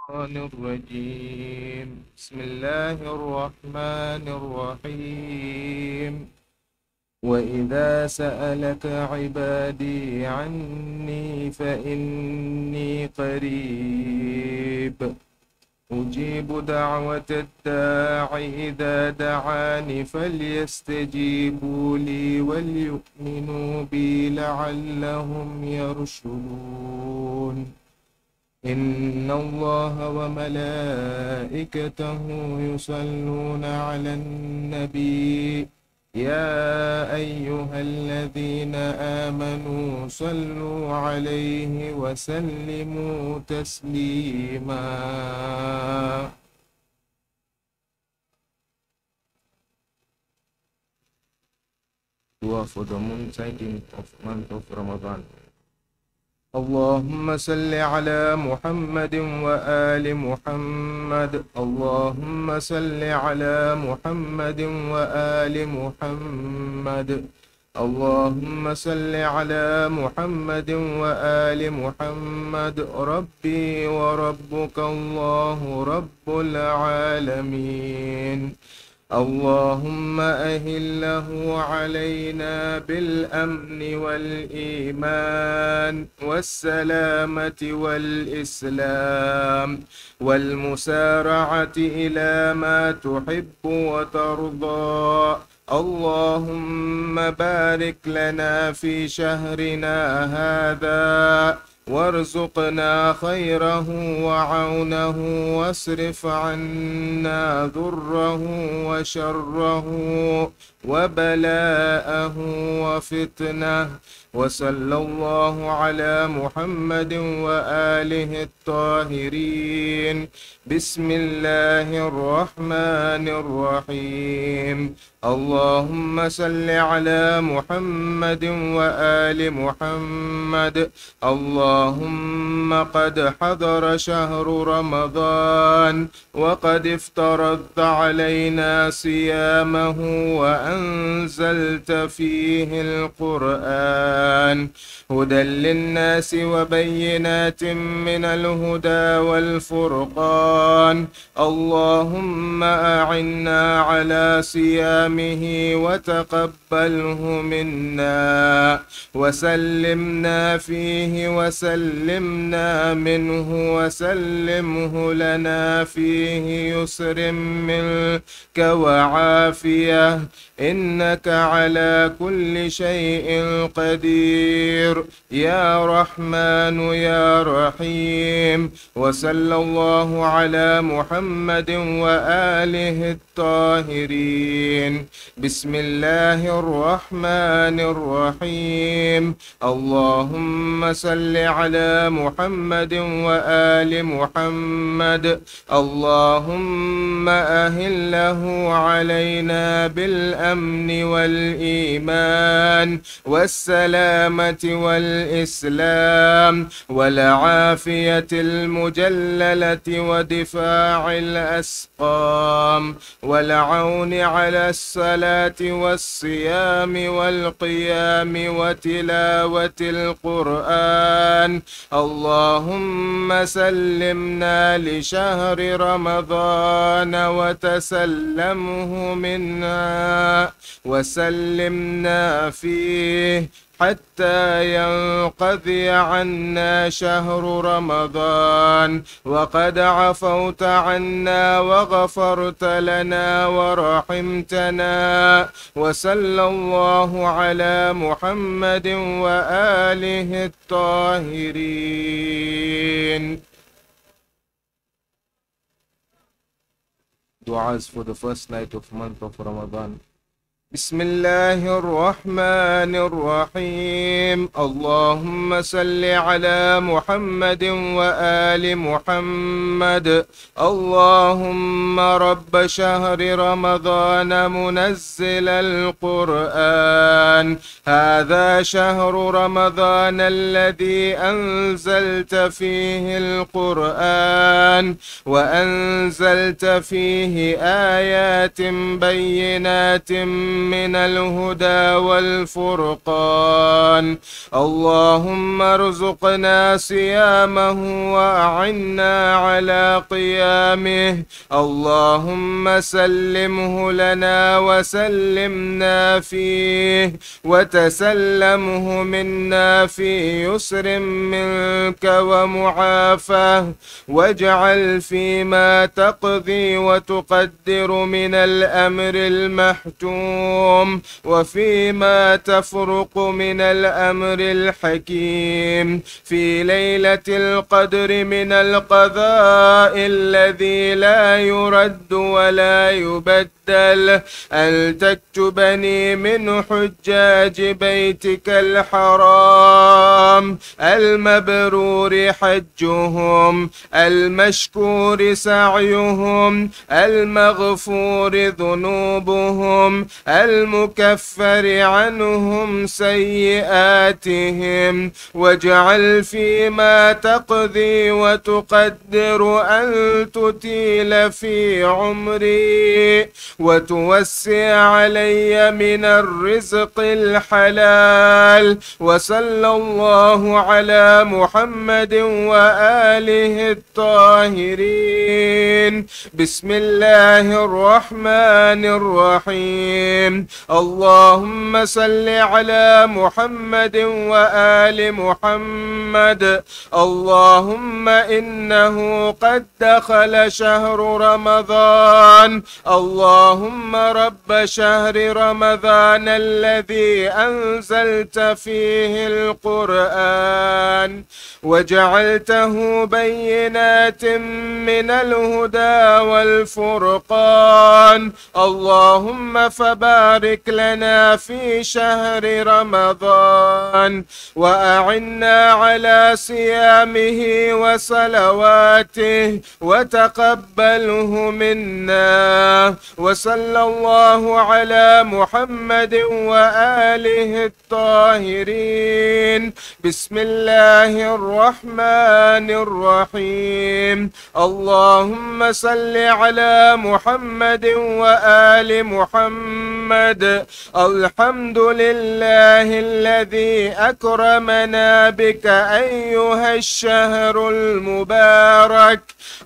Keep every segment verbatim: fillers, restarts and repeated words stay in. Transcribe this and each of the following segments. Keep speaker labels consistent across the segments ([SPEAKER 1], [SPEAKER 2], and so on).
[SPEAKER 1] الشيطان الرجيم. بسم الله الرحمن الرحيم. وإذا سألك عبادي عني فإني قريب أجيب دعوة الداع إذا دعاني فليستجيبوا لي وليؤمنوا بي لعلهم يرشدون. إن الله وملائكته يصلون على النبي يا أيها الذين آمنوا صلوا عليه وسلموا تسليما. Dua for the moon sighting of month of Ramadan. اللهم صل على محمد وآل محمد. اللهم صل على محمد وآل محمد. اللهم صل على محمد وآل محمد. ربي وربك الله رب العالمين. اللهم أهله علينا بالأمن والإيمان والسلامة والإسلام والمسارعة إلى ما تحب وترضى. اللهم بارك لنا في شهرنا هذا وارزقنا خيره وعونه واصرف عنا ضره وشره وبلاءه وفتنه. وصلى الله على محمد وآله الطاهرين. بسم الله الرحمن الرحيم. اللهم صل على محمد وآل محمد. اللهم قد حضر شهر رمضان وقد افترضت علينا صيامه وأنزلت فيه القرآن هدى للناس وبينات من الهدى والفرقان. اللهم أعنا على صيامه وتقبله منا وسلمنا فيه وسلمنا منه وسلمه لنا فيه يسر منك وعافية إنك على كل شيء قدير يا رحمن يا رحيم. وصلى الله على محمد وآله الطاهرين. بسم الله الرحمن الرحيم. اللهم صل على محمد وآل محمد. اللهم أهله علينا بالأمن والإيمان والسلامة والإسلام والعافية المجللة ودفاع الأسقام والعون على الصلاة والصيام والقيام وتلاوة القرآن. اللهم سلمنا لشهر رمضان وتسلمه منا وسلمنا فيه حتى ينقضي عنا شهر رمضان وقد عفوت عنا وغفرت لنا ورحمتنا. وصلى الله على محمد وآله الطاهرين. Du'as for the first night of month of Ramadan. بسم الله الرحمن الرحيم. اللهم صل على محمد وآل محمد. اللهم رب شهر رمضان منزل القرآن القرآن هذا شهر رمضان الذي أنزلت فيه القرآن وأنزلت فيه آيات بينات من الهدى والفرقان اللهم ارزقنا صيامه وأعنا على قيامه اللهم سلمه لنا وسلمنا فيه وتسلمه منا في يسر منك ومعافاه واجعل فيما تقضي وتقدر من الأمر المحتوم وفيما تفرق من الأمر الحكيم في ليلة القدر من القضاء الذي لا يرد ولا يبدل أن تكتبني من حجاج بيتك الحرام المبرور حجهم المشكور سعيهم المغفور ذنوبهم المكفر عنهم سيئاتهم واجعل فيما تقضي وتقدر أن تطيل في عمري وتوسع علي من الرزق الحلال وصلى الله على محمد وآله الطاهرين بسم الله الرحمن الرحيم اللهم صل على محمد وآل محمد اللهم إنه قد دخل شهر رمضان اللهم رب شهر رمضان الذي أنزلت فيه القرآن وجعلته بينات من الهدى والفرقان اللهم فبارك لنا في شهر رمضان وأعنا على صيامه وصلواته وتقبله منا وصلى الله على محمد وآله الطاهرين بسم الله الرحمن الرحيم اللهم صل على محمد وآل محمد الحمد لله الذي أكرمنا بك أيها الشهر المبارك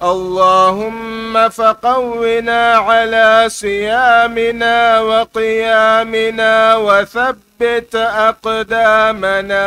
[SPEAKER 1] اللهم فقونا على صيامنا وقيامنا وثبت أقدامنا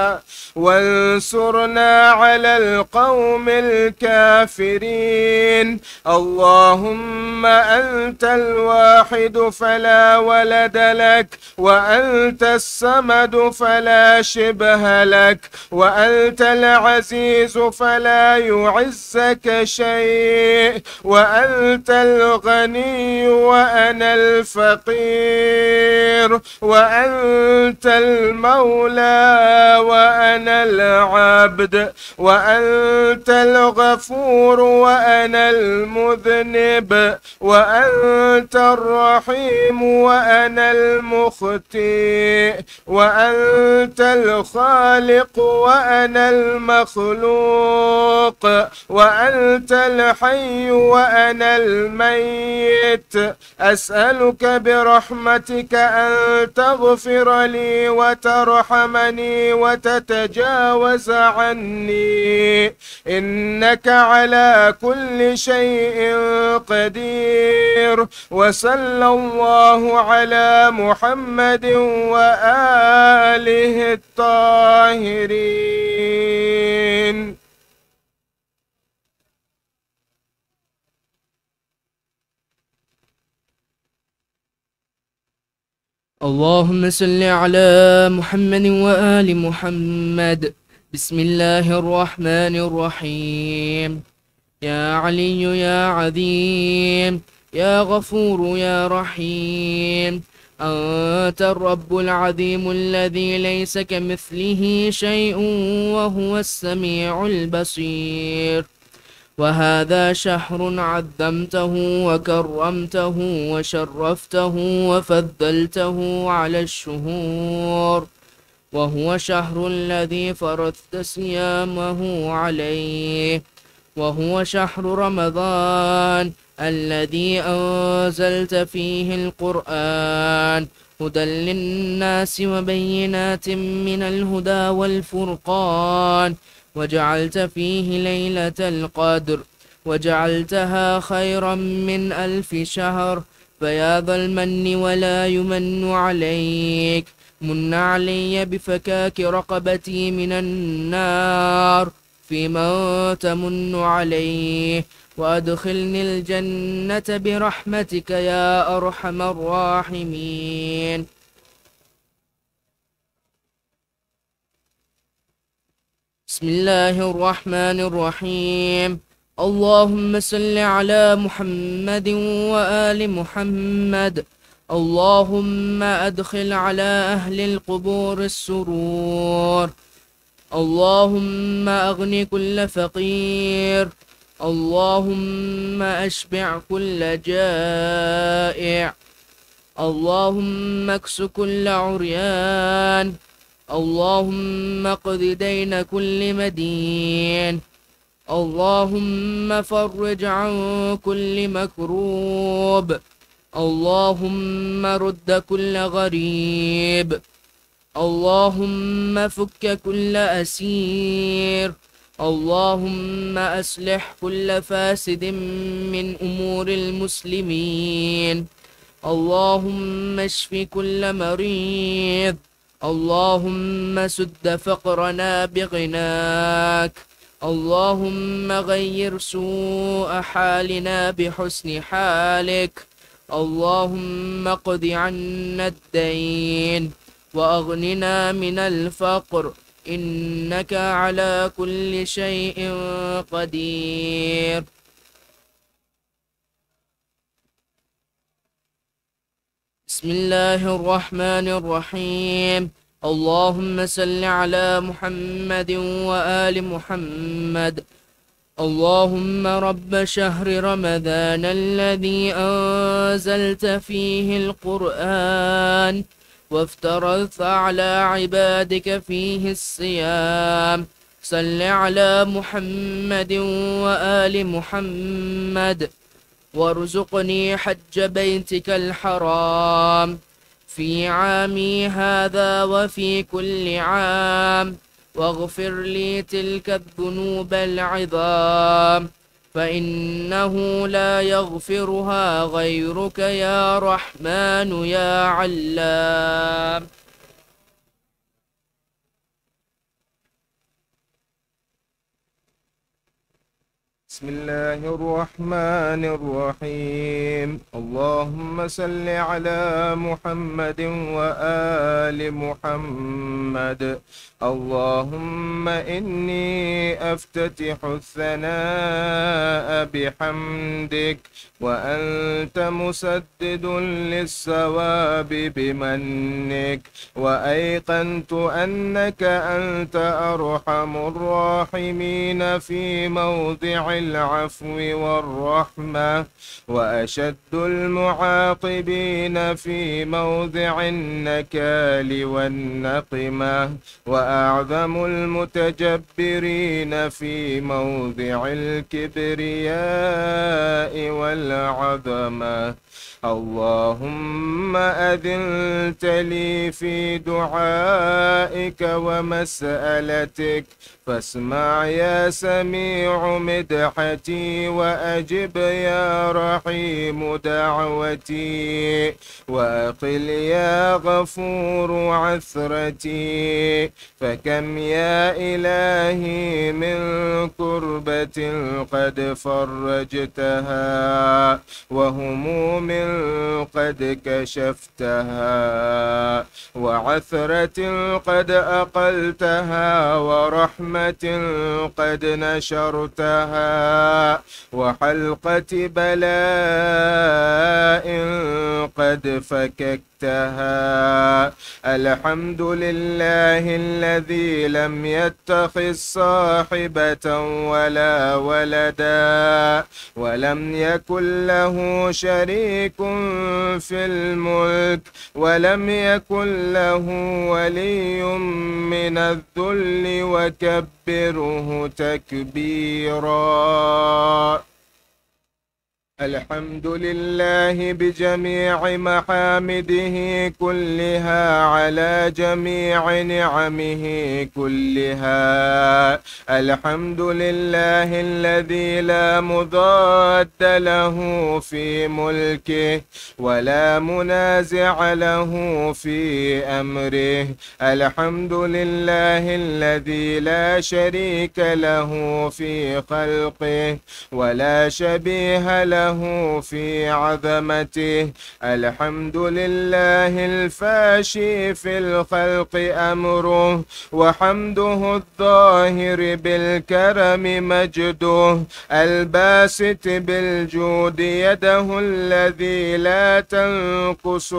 [SPEAKER 1] وانصرنا على القوم الكافرين اللهم أنت الواحد فلا ولد لك وأنت الصمد فلا شبه لك وأنت العزيز فلا يعزك شيء وأنت الغني وأنا الفقير وأنت المولى وأنا العبد وأنت الغفور وأنا المذنب وأنت الرحيم وأنا المخطئ وأنت الخالق وأنا المخلوق وأنت الحي وأنا الميت أسألك برحمتك أن تغفر لي وترحمني وتتجاوز عني إنك على كل شيء قدير وصلى الله على محمد وآله الطاهرين
[SPEAKER 2] اللهم صل على محمد وآل محمد بسم الله الرحمن الرحيم يا علي يا عظيم يا غفور يا رحيم أنت الرب العظيم الذي ليس كمثله شيء وهو السميع البصير وهذا شهر عظمته وكرمته وشرفته وفضلته على الشهور، وهو شهر الذي فرضت صيامه عليه، وهو شهر رمضان الذي أنزلت فيه القرآن هدى للناس وبينات من الهدى والفرقان، وجعلت فيه ليلة القدر وجعلتها خيرا من ألف شهر، فيا ذا المن ولا يمن عليك، من علي بفكاك رقبتي من النار فيمن تمن عليه، وأدخلني الجنة برحمتك يا أرحم الراحمين. بسم الله الرحمن الرحيم. اللهم صل على محمد وآل محمد. اللهم أدخل على أهل القبور السرور. اللهم أغن كل فقير. اللهم أشبع كل جائع. اللهم اكس كل عريان. اللهم اقض دين كل مدين. اللهم فرج عن كل مكروب. اللهم رد كل غريب. اللهم فك كل أسير. اللهم أصلح كل فاسد من أمور المسلمين. اللهم اشف كل مريض. اللهم سد فقرنا بغناك. اللهم غير سوء حالنا بحسن حالك. اللهم اقض عنا الدين وأغننا من الفقر، إنك على كل شيء قدير. بسم الله الرحمن الرحيم. اللهم صل على محمد وآل محمد. اللهم رب شهر رمضان الذي أنزلت فيه القرآن وافترضت على عبادك فيه الصيام، صل على محمد وآل محمد، وارزقني حج بيتك الحرام في عامي هذا وفي كل عام، واغفر لي تلك الذنوب العظام، فإنه لا يغفرها غيرك يا رحمن يا علام.
[SPEAKER 1] بسم الله الرحمن الرحيم. اللهم صل على محمد وآل محمد. اللهم إني أفتتح الثناء بحمدك، وأنت مسدد للصواب بمنك، وأيقنت أنك أنت أرحم الراحمين في موضع العفو والرحمة، وأشد المعاقبين في موضع النكال والنقمة، وأعظم المتجبرين في موضع الكبرياء والعظمة. اللهم أذنت لي في دعائك ومسألتك، فاسمع يا سميع مدحتي، وأجب يا رحيم دعوتي، وأقل يا غفور عثرتي. فكم يا إلهي من كربة قد فرجتها، وهموم قد كشفتها، وعثرة قد أقلتها، ورحمة قد نشرتها، وحلقة بلاء قد فككتها. الحمد لله الذي لم يتخذ صاحبة ولا ولدا ولم يكن له شريك في الملك ولم يكن له ولي من الذل وكبره تكبيرا. الحمد لله بجميع محامده كلها على جميع نعمه كلها. الحمد لله الذي لا مضاد له في ملكه ولا منازع له في أمره. الحمد لله الذي لا شريك له في خلقه ولا شبيه له في عظمته. الحمد لله الفاشي في الخلق أمره وحمده الظاهر بالكرم مجده الباسط بالجود يده الذي لا تنقص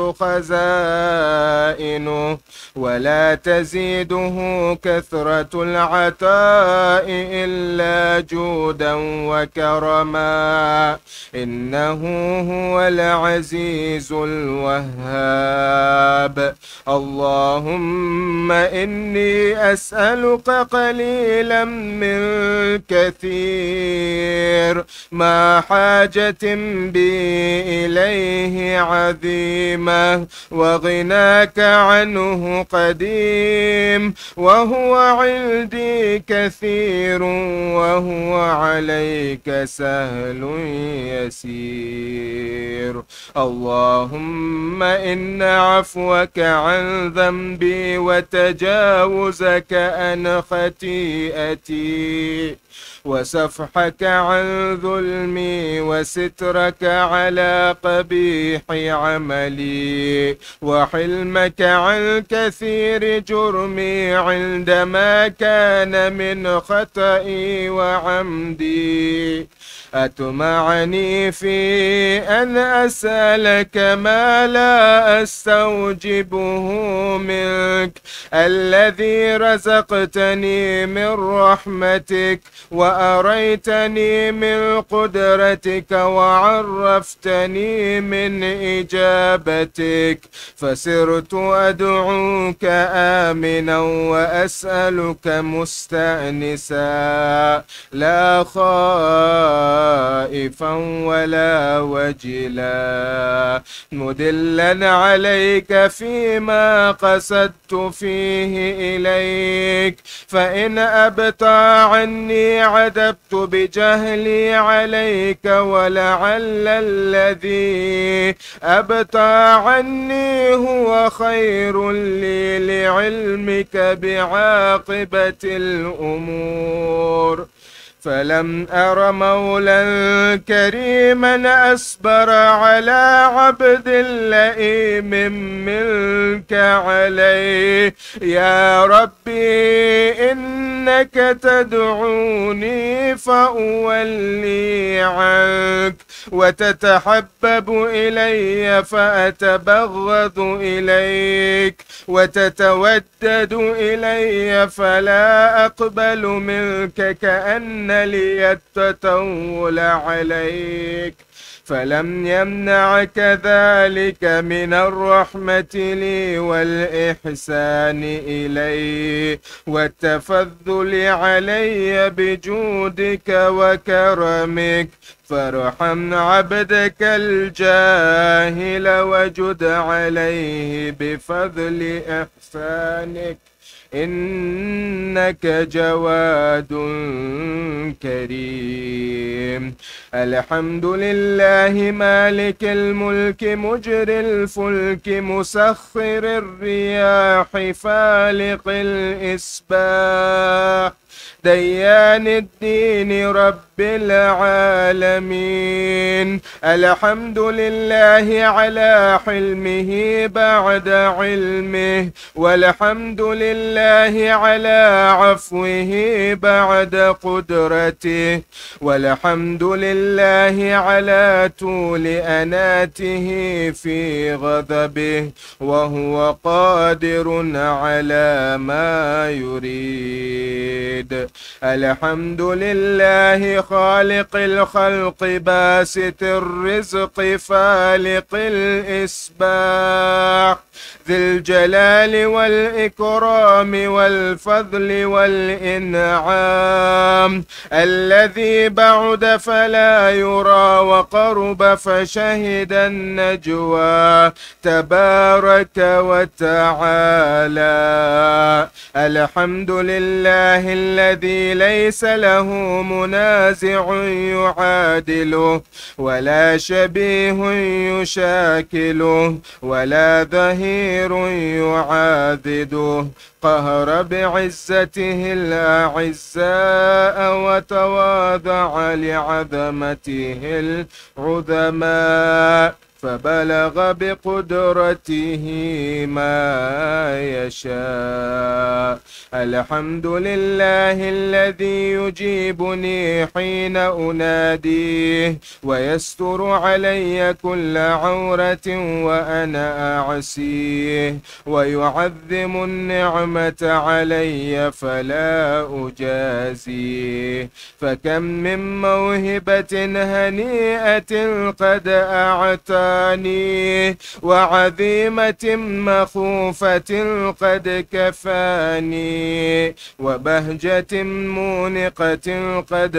[SPEAKER 1] خزائنه ولا تزيده كثرة العطاء إلا جودا وكرما. إنه هو العزيز الوهاب. اللهم إني أسألك قليلا من كثير مع حاجة بي إليه عظيمة وغناك عنه قديم وهو عندي كثير وهو عليك سهل يسير. اللهم إن عفوك عن ذنبي وتجاوزك عن خطيئتي وسفحك عن ظلمي وسترك على قبيح عملي وحلمك عن كثير جرمي عندما كان من خطئي وعمدي. أطمعني في أن أسألك ما لا أستوجبه منك الذي رزقتني من رحمتك وأريتني من قدرتك وعرفتني من إجابتك فصرت أدعوك آمنا وأسألك مستأنسا لا خائفا ولا وجلا مدلا عليك فيما قصدت فيه إليك. فإن أبطى عني عذبت بجهلي عليك ولعل الذي أبطى عني هو خير لي لعلمك بعاقبة الأمور. فلم أر مولا كريما أصبر على عبد لئيم منك عليه. يا ربي إنك تدعوني فأولي عنك وتتحبب إلي فأتبغض إليك وتتودد إلي فلا أقبل منك كأن لي التطول عليك. فلم يمنعك ذلك من الرحمة لي والإحسان إلي والتفضل علي بجودك وكرمك. فارحم عبدك الجاهل وجد عليه بفضل إحسانك إنك جواد كريم. الحمد لله مالك الملك مجري الفلك مسخر الرياح فالق الإصباح ديان الدين رب العالمين. الحمد لله على حلمه بعد علمه، والحمد لله على عفوه بعد قدرته، والحمد لله على طول أناته في غضبه، وهو قادر على ما يريد. الحمد لله خالق الخلق باسط الرزق فالق الإسباح، ذي الجلال والإكرام والفضل والإنعام، الذي بعد فلا يرى وقرب فشهد النجوى تبارك وتعالى. الحمد لله الذي ليس له منازع يعادله، ولا شبيه يشاكله، ولا ظهير يعاذده، قهر بعزته الأعزاء وتواضع لعظمته العظماء، فبلغ بقدرته ما يشاء. الحمد لله الذي يجيبني حين أناديه، ويستر علي كل عورة وأنا أعصيه، ويعظم النعمة علي فلا أجازيه. فكم من موهبة هنيئة قد أعطاني، وعظيمة مخوفة قد كفاني، وبهجة مونقة قد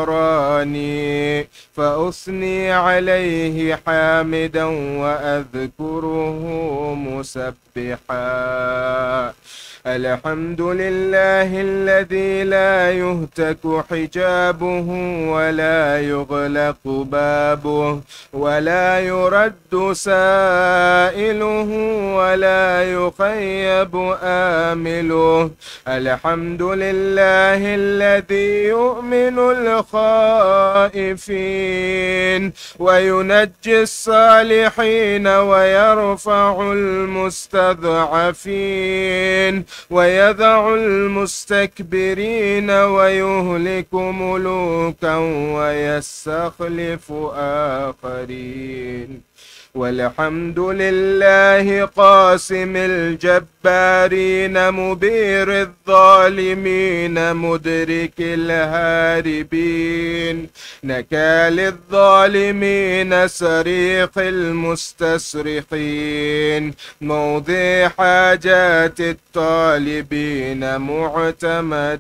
[SPEAKER 1] أراني، فأثني عليه حامدا وأذكره مسبحا. الحمد لله الذي لا يهتك حجابه، ولا يغلق بابه، ولا يرد سائله، ولا يخيب آمله. الحمد لله الذي يؤمن الخائفين، وينجي الصالحين، ويرفع المستضعفين، ويضع المستكبرين، ويهلك ملوكا ويستخلف آخرين. والحمد لله قاسم الجبارين، مبير الظالمين، مدرك الهاربين، نكال الظالمين، سريق المستصرخين، موضع حاجات الطالبين، معتمد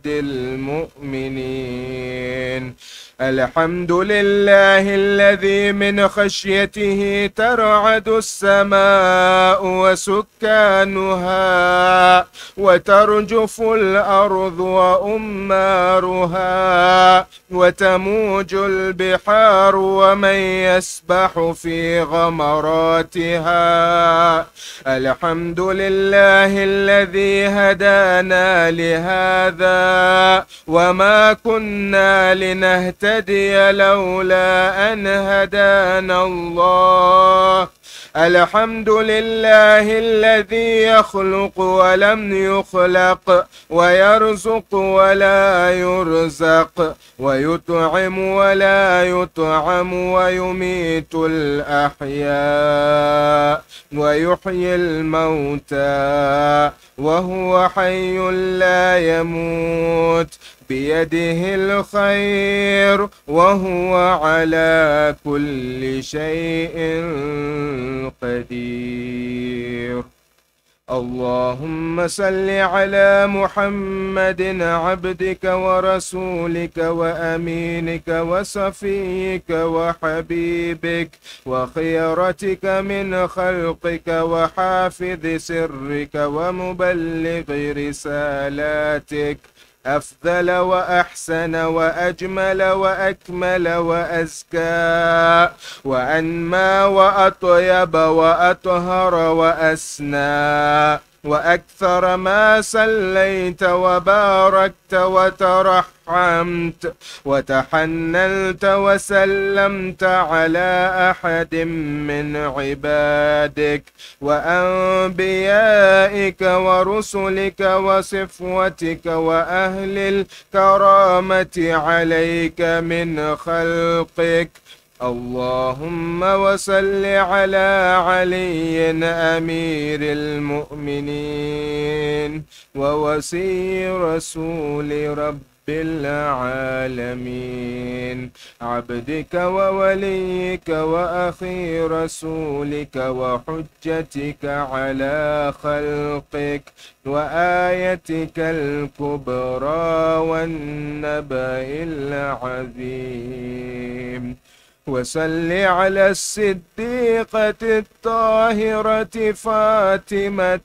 [SPEAKER 1] المؤمنين. الحمد لله الذي من خشيته ترعد السماء وسكانها، وترجف الأرض وأمارها، وتموج البحار ومن يسبح في غمراتها. الحمد لله الذي هدانا لهذا، وما كنا لنهتدي لولا أن هدانا الله. الحمد لله الذي يخلق ولم يخلق، ويرزق ولا يرزق، ويطعم ولا يطعم، ويميت الأحياء، ويحيي الموتى، وهو حي لا يموت، بيده الخير، وهو على كل شيء قدير. اللهم صل على محمد عبدك ورسولك وأمينك وصفيك وحبيبك وخيرتك من خلقك وحافظ سرك ومبلغ رسالاتك، أفضل وأحسن وأجمل وأكمل وأزكى وأنمى وأطيب وأطهر وأسنى
[SPEAKER 3] وأكثر ما صليت وباركت وترحمت وتحننت وسلمت على أحد من عبادك وأنبيائك ورسلك وصفوتك وأهل الكرامة عليك من خلقك. اللهم وصل على علي أمير المؤمنين ووصي رسول رب العالمين، عبدك ووليك وأخي رسولك وحجتك على خلقك وآيتك الكبرى والنبأ العظيم. وصل على الصديقة الطاهرة فاطمة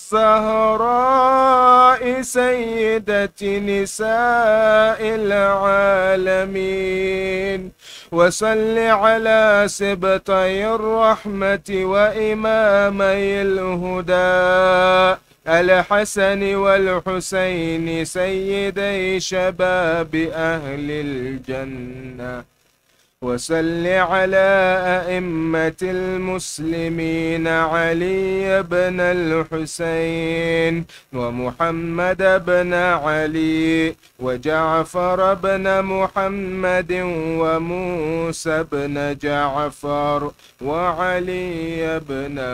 [SPEAKER 3] الزهراء سيدة نساء العالمين. وصل على سبطي الرحمة وإمامي الهدى الحسن والحسين سيدي شباب أهل الجنة. وصل على أئمة المسلمين علي بن الحسين ومحمد بن علي وجعفر بن محمد وموسى بن جعفر وعلي بن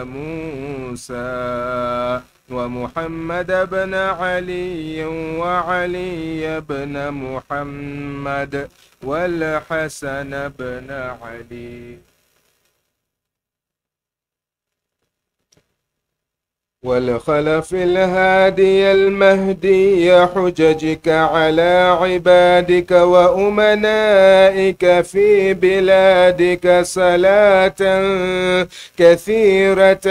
[SPEAKER 3] موسى ومحمد بن علي وعلي بن محمد والحسن بن علي والخلف الهادي المهدي حججك على عبادك وأمنائك في بلادك صلاة كثيرة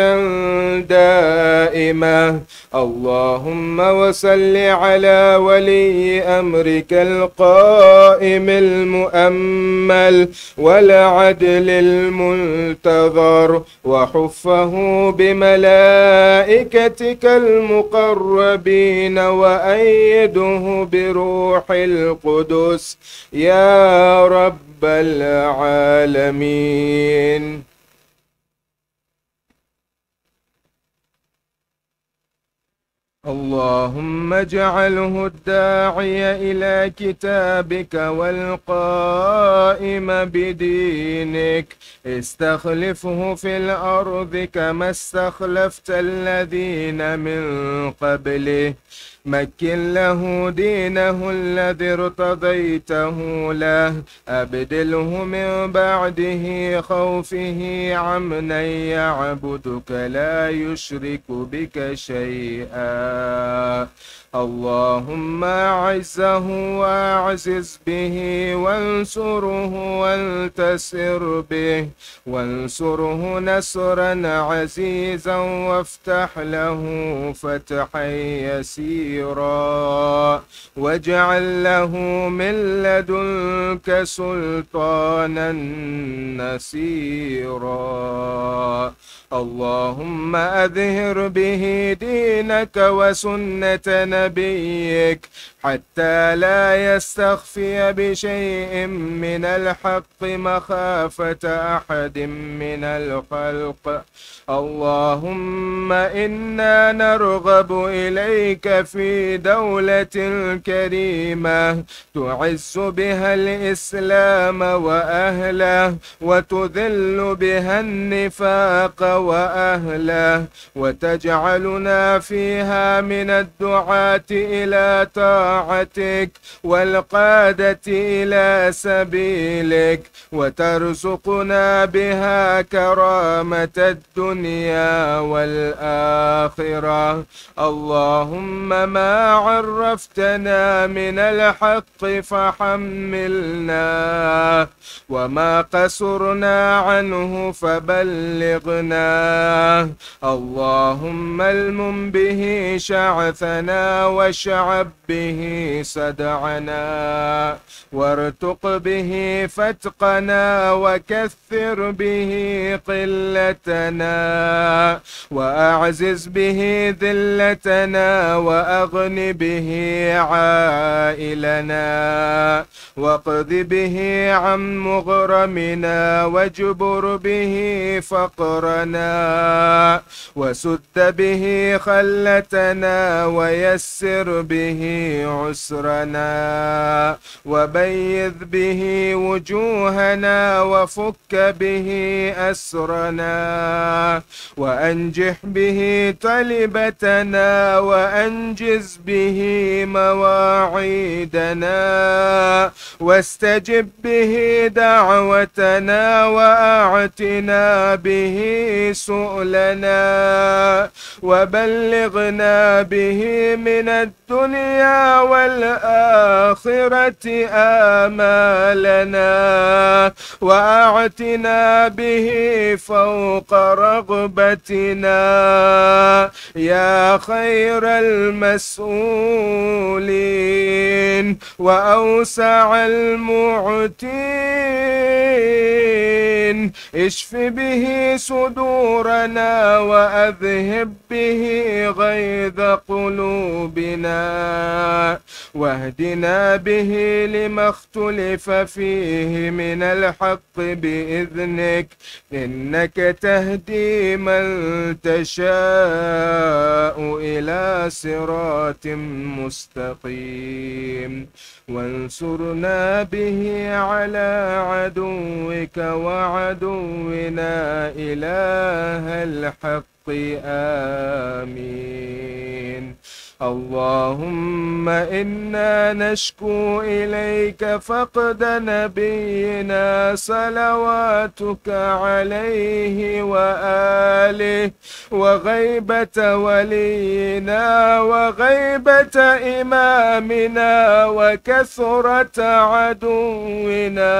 [SPEAKER 3] دائمة. اللهم وصل على ولي أمرك القائم المؤمل والعدل المنتظر وحفه بملائكة ملائكتك المقربين وأيده بروح القدس يا رب العالمين. اللهم اجعله الداعي إلى كتابك والقائم بدينك، استخلفه في الأرض كما استخلفت الذين من قبله، مكن له دينه الذي ارتضيته له، أبدله من بعده خوفه عمنا يعبدك لا يشرك بك شيئا. اللهم أعزه وأعزز به وانصره وانتصر به، وانصره نصرا عزيزا وافتح له فتحا يسيرا، واجعل له من لدنك سلطانا نصيرا. اللهم أظهر به دينك وسنة نبيك حتى لا يستخفي بشيء من الحق مخافة أحد من الخلق. اللهم إنا نرغب إليك في دولة كريمة تعز بها الإسلام وأهله، وتذل بها النفاق وأهله، وتجعلنا فيها من الدعاة إلى طاعتك والقادة إلى سبيلك، وترزقنا بها كرامة الدنيا والآخرة. اللهم ما عرفتنا من الحق فحملنا، وما قصرنا عنه فبلغنا. اللهم المم به شعثنا واشعب به سدعنا، وارتق به فتقنا، وكثر به قلتنا، وأعزز به ذلتنا، وأغن به عائلنا، واقض به عن مغرمنا، واجبر به فقرنا، وسد به خلتنا، ويسر به عسرنا، وبيض به وجوهنا، وفك به أسرنا، وأنجح به طلبتنا، وأنجز به مواعيدنا، واستجب به دعوتنا، وأعتنا به سؤلنا، وبلغنا به من الدنيا والآخرة آمالنا، وأعتنا به فوق رغبتنا، يا خير المسؤولين وأوسع المعتين. اشف به صدورنا، وأذهب به غيظ قلوبنا، واهدنا به لما اختلف فيه من الحق بإذنك، إنك تهدي من تشاء إلى صراط مستقيم. وانصرنا به على عدوك وعدونا إله الحق. آمين. اللهم إنا نشكو إليك فقد نبينا صلواتك عليه وآله، وغيبة ولينا، وغيبة إمامنا، وكثرة عدونا،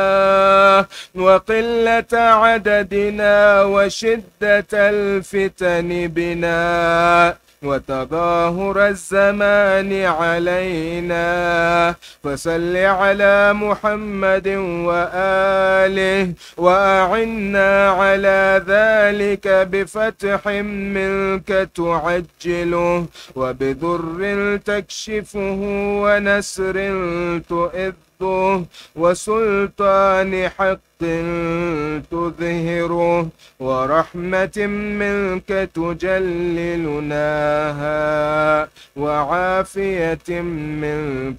[SPEAKER 3] وقلة عددنا، وشدة الفتن بنا، وتظاهر الزمان علينا. فصل على محمد وآله، وأعنا على ذلك بفتح منك تعجله، وبضر تكشفه، ونسر تؤذه، وسلطان حق تظهره، ورحمة منك تجللناها، وعافية منك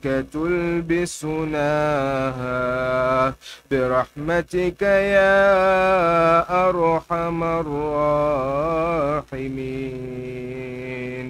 [SPEAKER 3] تلبسناها، برحمتك يا أرحم الراحمين.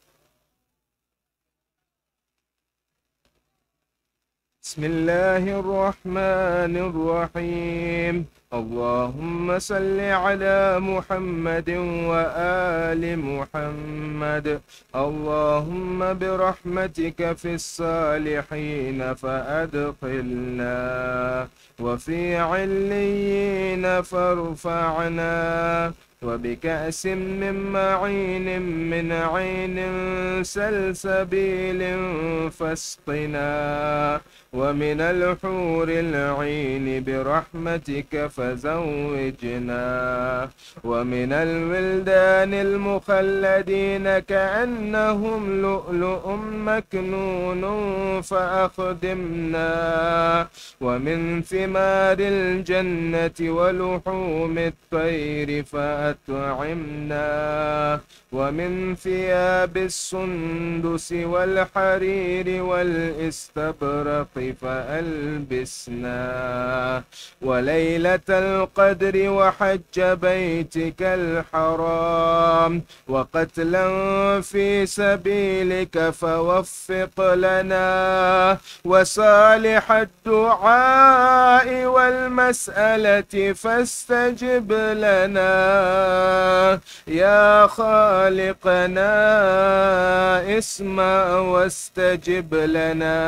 [SPEAKER 3] بسم الله الرحمن الرحيم. اللهم صل على محمد وآل محمد. اللهم برحمتك في الصالحين فأدخلنا، وفي عليين فارفعنا، وبكأس من معين من عين سلسبيل فاسقنا، ومن الحور العين برحمتك فزوجنا، ومن الولدان المخلدين كأنهم لؤلؤ مكنون فأخدمنا، ومن ثمار الجنة ولحوم الطير فأطعمنا، ومن ثياب السندس والحرير والاستبرق فألبسنا، وليلة القدر وحج بيتك الحرام، وقتلا في سبيلك فوفق لنا، وصالح الدعاء والمسألة فاستجب لنا، يا خالقنا اسمع واستجب لنا.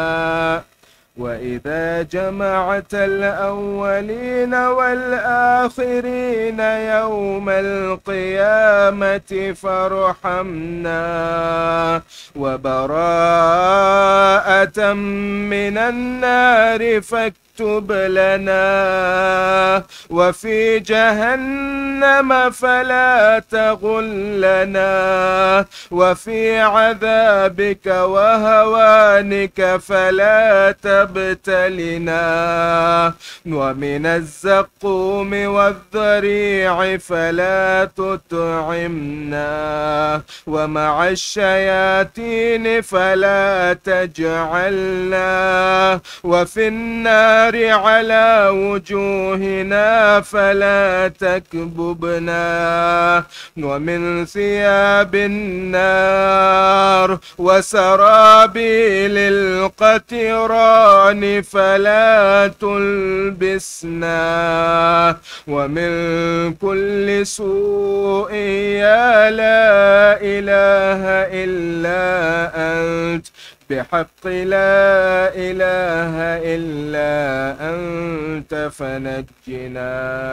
[SPEAKER 3] وإذا جمعت الأولين والآخرين يوم القيامة فارحمنا، وبراءة من النار فاكتب لنا، وفي جهنم فلا تغلنا، وفي عذابك وهوانك فلا تبتلنا، ومن الزقوم والذريع فلا تطعمنا، ومع الشياطين فلا تجعلنا، وفي النار على وجوهنا فلا تكببنا، ومن ثياب النار وسرابيل القتران فلا تلبسنا، ومن كل سوء يا لا إله إلا أنت، بحق لا إله إلا أنت فنجنا.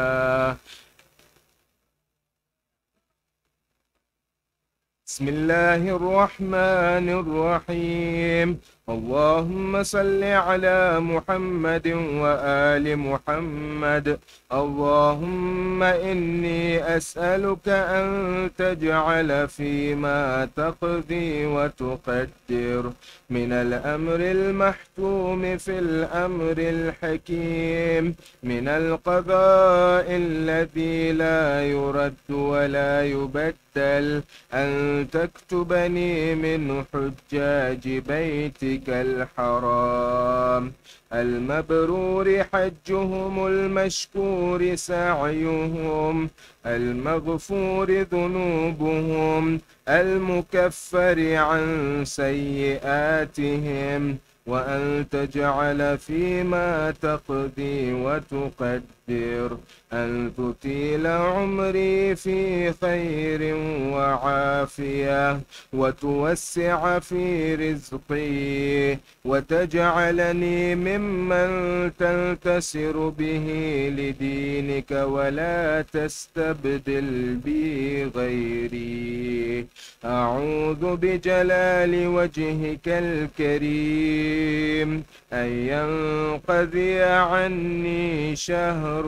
[SPEAKER 3] بسم الله الرحمن الرحيم. اللهم صل على محمد وآل محمد. اللهم إني أسألك أن تجعل فيما تقضي وتقدر من الأمر المحتوم في الأمر الحكيم، من القضاء الذي لا يرد ولا يبدل، أن تكتبني من حجاج بيتك الحرام المبرور حجهم، المشكور سعيهم، المغفور ذنوبهم، المكفر عن سيئاتهم، وأن تجعل فيما تقضي وتقدر أن تطيل عمري في خير وعافية، وتوسع في رزقي، وتجعلني ممن تنتصر به لدينك، ولا تستبدل بي غيري. أعوذ بجلال وجهك الكريم أن ينقضي عني شهر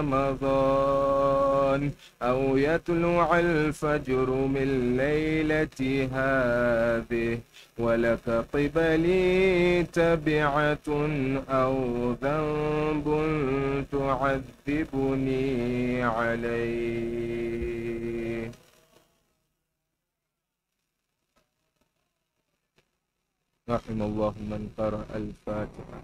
[SPEAKER 3] رمضان، أو يطلع الفجر من ليلة هذه، ولك قبلي تبعة أو ذنب تعذبني عليه. رحم الله من قرأ الفاتحة.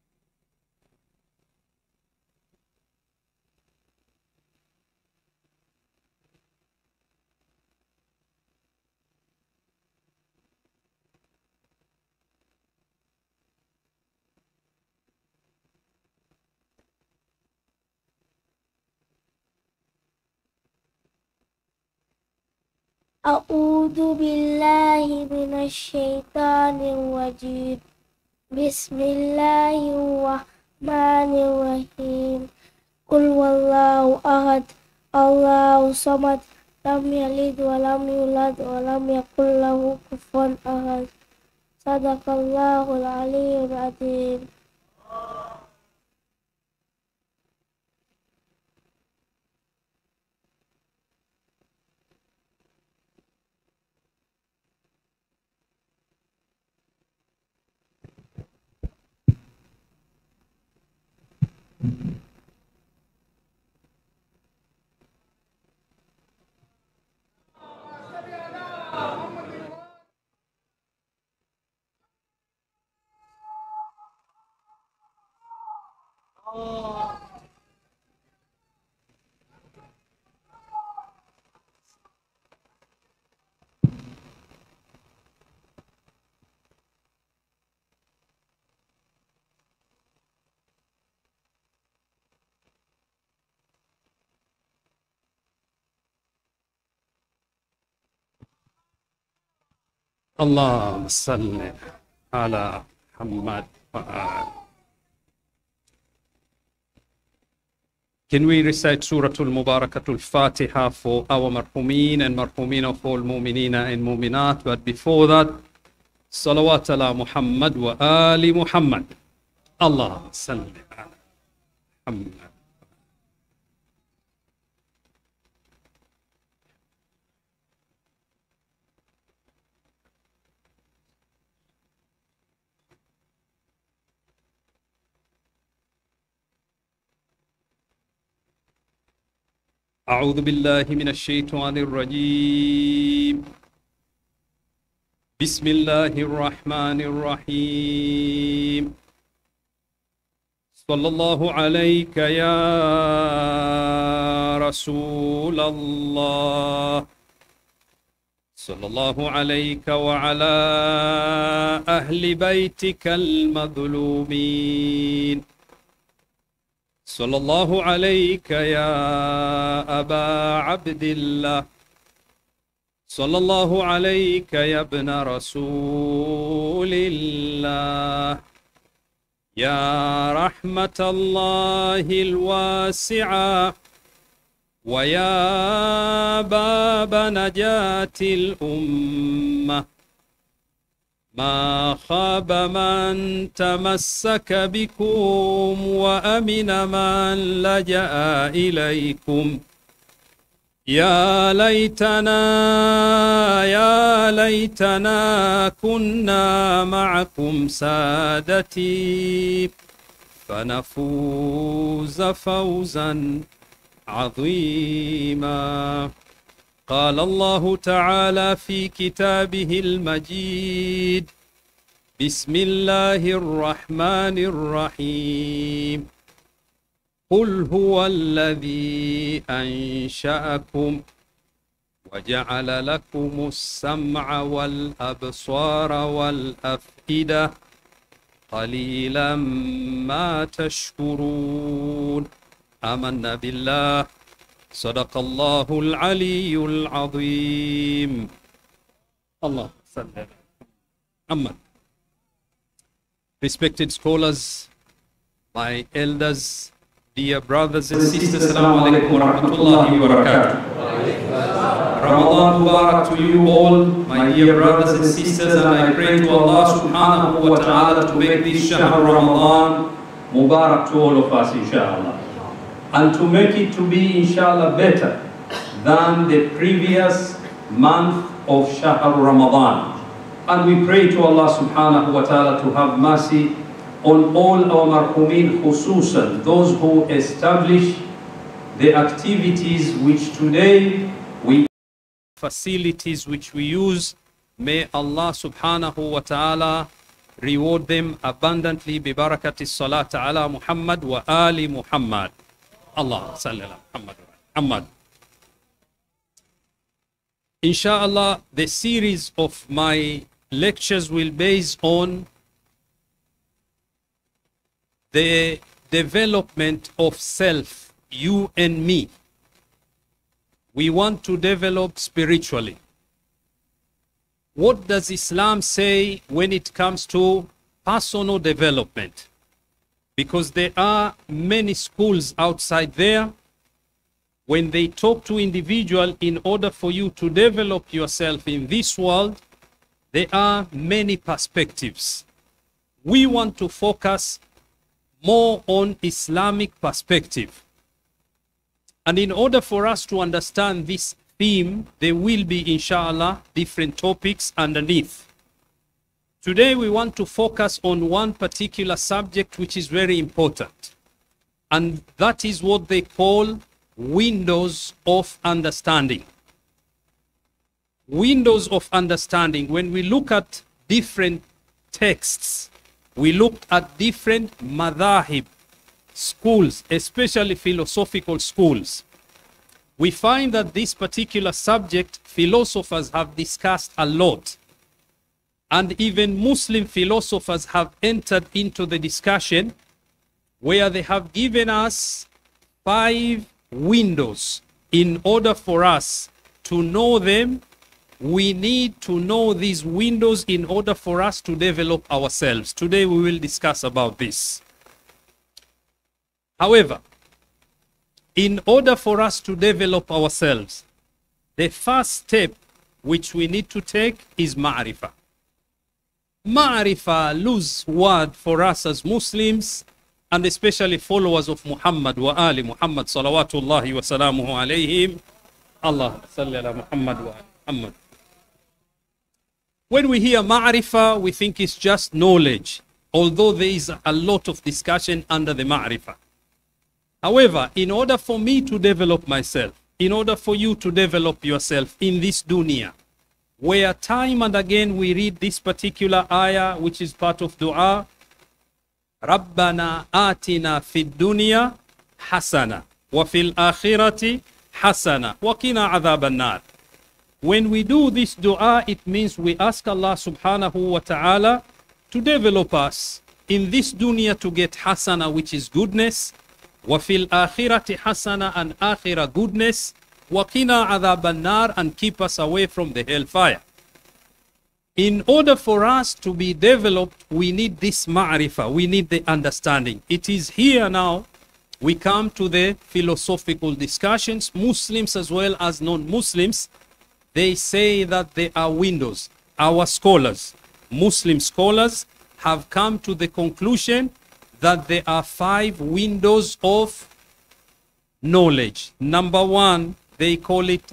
[SPEAKER 4] أعوذ بالله من الشيطان الرجيم. بسم الله الرحمن الرحيم. قل والله أحد الله الصمد لم يلد ولم يولد ولم يكن له كفوا أحد. صدق الله العلي العظيم.
[SPEAKER 5] اللهم صل على محمد وآل. Can we recite Surah Al-Mubarakah Al-Fatiha for our marhumin and marhumin of all mu'minina and mu'minat? But before that, صلوات على محمد وآل محمد. اللهم صل على محمد. أعوذ بالله من الشيطان الرجيم. بسم الله الرحمن الرحيم. صلى الله عليك يا رسول الله. صلى الله عليك وعلى أهل بيتك المظلومين. صلى الله عليك يا أبا عبد الله. صلى الله عليك يا ابن رسول الله. يا رحمة الله الواسعة ويا باب نجاة الأمة. ما خاب من تمسك بكم وأمن من لجأ إليكم. يا ليتنا يا ليتنا كنا معكم سادتي فنفوز فوزا عظيما. قال الله تعالى في كتابه المجيد: بسم الله الرحمن الرحيم. قل هو الذي أنشأكم وجعل لكم السمع والأبصار والأفئدة قليلا ما تشكرون. آمنا بالله. صدق الله العلي العظيم. Allah. Amen. Respected scholars, my elders, dear brothers and sisters, Assalamu alaikum wa rahmatullahi wa barakatuh. Ramadan Mubarak to you all, my dear brothers and sisters, and I pray to Allah subhanahu wa ta'ala to make this Shahr Ramadan Mubarak to all of us, inshallah. And to make it to be, inshallah, better than the previous month of Shahr Ramadan. And we pray to Allah subhanahu wa ta'ala to have mercy on all our marhumin, khususan those who establish the activities which today we facilities which we use. May Allah subhanahu wa ta'ala reward them abundantly bi barakati salat ala Muhammad wa ali Muhammad. Allah salli ala Muhammad wa Muhammad. Inshallah, the series of my lectures will base on the development of self, you and me. We want to develop spiritually. What does Islam say when it comes to personal development? Because there are many schools outside there. When they talk to individual, in order for you to develop yourself in this world, there are many perspectives. We want to focus more on Islamic perspective. And in order for us to understand this theme, there will be, inshallah, different topics underneath. Today we want to focus on one particular subject which is very important. And that is what they call windows of understanding. Windows of understanding. When we look at different texts, we looked at different madhahib, schools, especially philosophical schools. We find that this particular subject, philosophers have discussed a lot. And even Muslim philosophers have entered into the discussion where they have given us five windows. In order for us to know them, we need to know these windows in order for us to develop ourselves. Today we will discuss about this. However, in order for us to develop ourselves, the first step which we need to take is ma'rifah. ma'rifa, loose word for us as Muslims, and especially followers of Muhammad wa ali Muhammad salawatullahi wa salamuhu alayhim. Allah salli ala Muhammad wa ali Muhammad. When we hear ma'rifa, we think it's just knowledge, although there is a lot of discussion under the ma'rifa. However, in order for me to develop myself, in order for you to develop yourself in this dunya, where time and again we read this particular ayah, which is part of dua, Rabbana atina fid dunya hasana wa fil akhirati hasana wa qina adhaban nar. When we do this dua, it means we ask Allah subhanahu wa ta'ala to develop us in this dunya to get hasana, which is goodness, wa fil akhirati hasana, and akhirah goodness, wa qina adhaban nar, and keep us away from the hellfire. In order for us to be developed, we need this ma'rifah, we need the understanding. It is here now we come to the philosophical discussions. Muslims as well as non-Muslims, they say that there are windows. Our scholars, Muslim scholars, have come to the conclusion that there are five windows of knowledge. Number one, they call it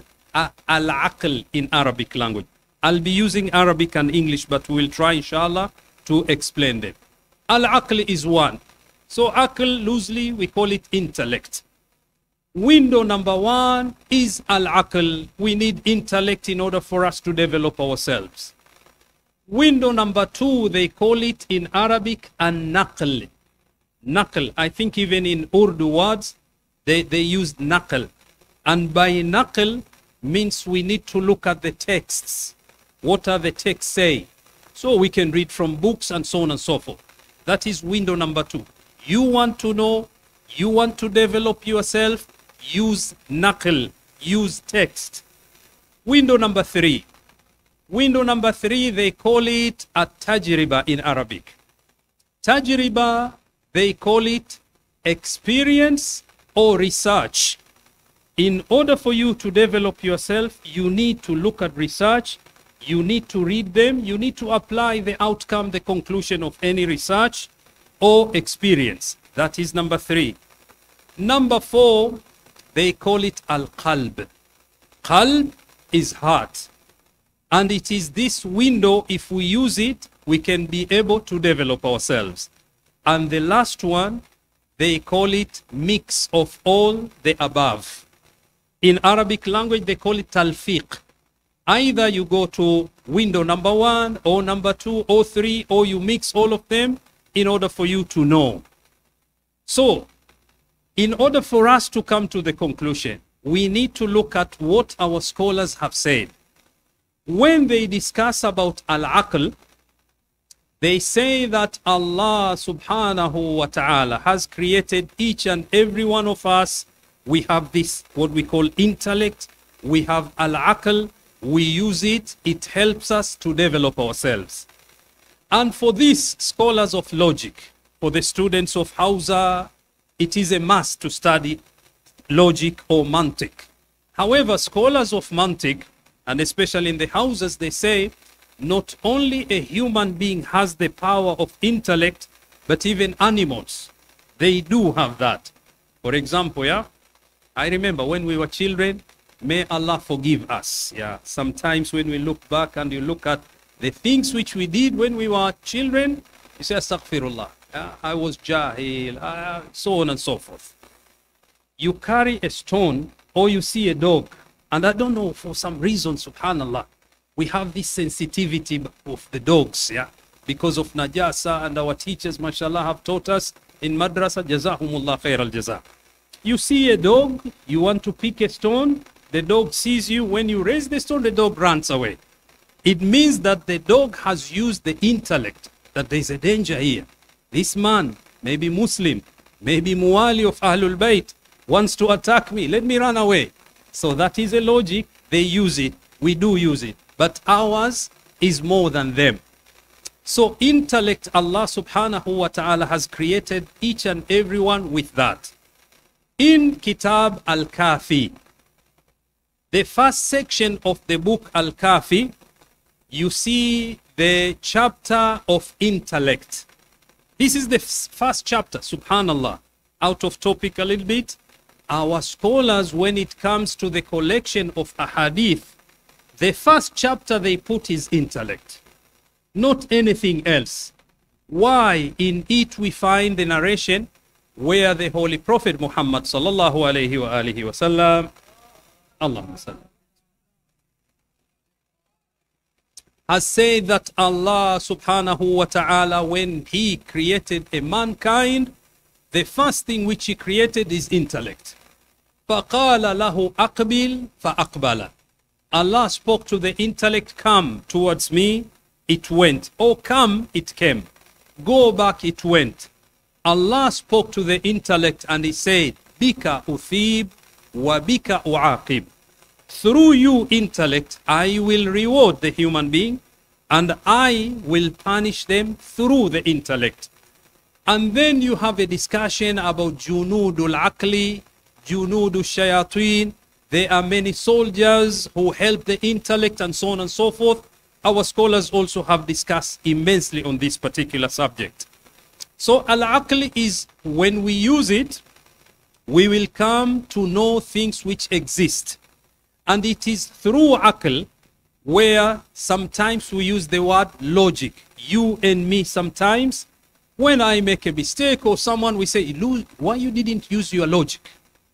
[SPEAKER 5] al-aql in Arabic language. I'll be using Arabic and English, but we'll try, inshallah, to explain them. Al-aql is one. So aql, loosely, we call it intellect. Window number one is al-aql. We need intellect in order for us to develop ourselves. Window number two, they call it in Arabic an-naql. Naql. I think even in Urdu words, they, they use naql. And by naql means we need to look at the texts. What are the texts say? So we can read from books and so on and so forth. That is window number two. You want to know, you want to develop yourself, use naql, use text. Window number three. Window number three, they call it at-tajriba in Arabic. Tajriba, they call it experience or research. In order for you to develop yourself, you need to look at research, you need to read them, you need to apply the outcome, the conclusion of any research or experience. That is number three. Number four, they call it al-qalb. Qalb is heart. And it is this window, if we use it, we can be able to develop ourselves. And the last one, they call it mix of all the above. In Arabic language, they call it talfiq. Either you go to window number one, or number two, or three, or you mix all of them in order for you to know. So, in order for us to come to the conclusion, we need to look at what our scholars have said. When they discuss about al-aql, they say that Allah subhanahu wa ta'ala has created each and every one of us. We have this, what we call intellect. We have al-aql. We use it. It helps us to develop ourselves. And for these scholars of logic, for the students of Hausa, it is a must to study logic or mantiq. However, scholars of mantiq, and especially in the Hausas, they say not only a human being has the power of intellect, but even animals, they do have that. For example, yeah, I remember when we were children, may Allah forgive us. Yeah, sometimes when we look back and you look at the things which we did when we were children, you say, astaghfirullah, yeah, I was jahil, uh, so on and so forth. You carry a stone or you see a dog, and I don't know, for some reason, subhanallah, we have this sensitivity of the dogs, yeah, because of najasa, and our teachers, mashallah, have taught us in madrasa, jazahumullah khair al-jaza. You see a dog, you want to pick a stone, the dog sees you. When you raise the stone, the dog runs away. It means that the dog has used the intellect, that there is a danger here. This man, maybe Muslim, maybe Muwali of Ahlul Bayt, wants to attack me. Let me run away. So that is a logic. They use it. We do use it. But ours is more than them. So intellect, Allah subhanahu wa ta'ala has created each and everyone with that. In Kitab Al-Kafi, the first section of the book Al-Kafi, you see the chapter of intellect. This is the f- first chapter, subhanallah. Out of topic a little bit. Our scholars, when it comes to the collection of ahadith, the first chapter they put is intellect, not anything else. Why? In it we find the narration where the Holy Prophet Muhammad sallallahu alayhi wa alihi wa sallam, Allahumma sallam, has said that Allah subhanahu wa ta'ala, when he created a mankind, the first thing which he created is intellect. فَقَالَ لَهُ أَقْبِلْ فَأَقْبَلَ. Allah spoke to the intellect, come towards me, it went. Oh, come, it came. Go back, it went. Allah spoke to the intellect and he said, Bika uthib wa bika uaqib. Through you, intellect, I will reward the human being and I will punish them through the intellect. And then you have a discussion about junudul aqli, junudul shayateen. There are many soldiers who help the intellect and so on and so forth. Our scholars also have discussed immensely on this particular subject. So al-aql is, when we use it, we will come to know things which exist. And it is through aql where sometimes we use the word logic. You and me sometimes, when I make a mistake or someone, we say, why you didn't use your logic?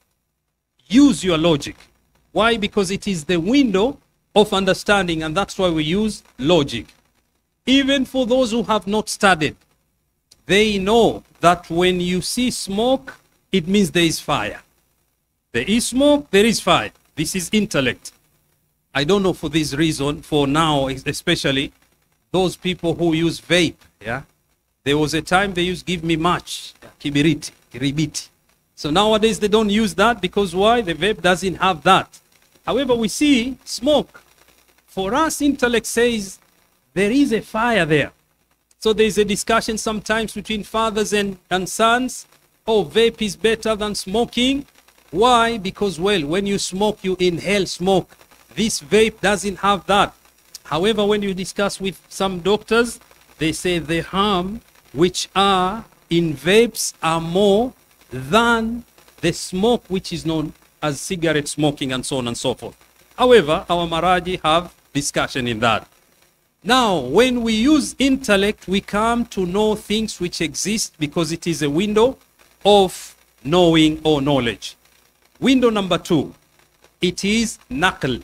[SPEAKER 5] Use your logic. Why? Because it is the window of understanding, and that's why we use logic. Even for those who have not studied, they know that when you see smoke, it means there is fire. There is smoke, there is fire. This is intellect. I don't know for this reason, for now especially, those people who use vape, yeah? There was a time they used give me match, kibiriti, kiribiti. So nowadays they don't use that because why? The vape doesn't have that. However, we see smoke. For us, intellect says there is a fire there. So there is a discussion sometimes between fathers and, and sons. Oh, vape is better than smoking. Why? Because, well, when you smoke, you inhale smoke. This vape doesn't have that. However, when you discuss with some doctors, they say the harm which are in vapes are more than the smoke which is known as cigarette smoking and so on and so forth. However, our Maraji have discussion in that. Now, when we use intellect, we come to know things which exist because it is a window of knowing or knowledge. Window number two, it is naql.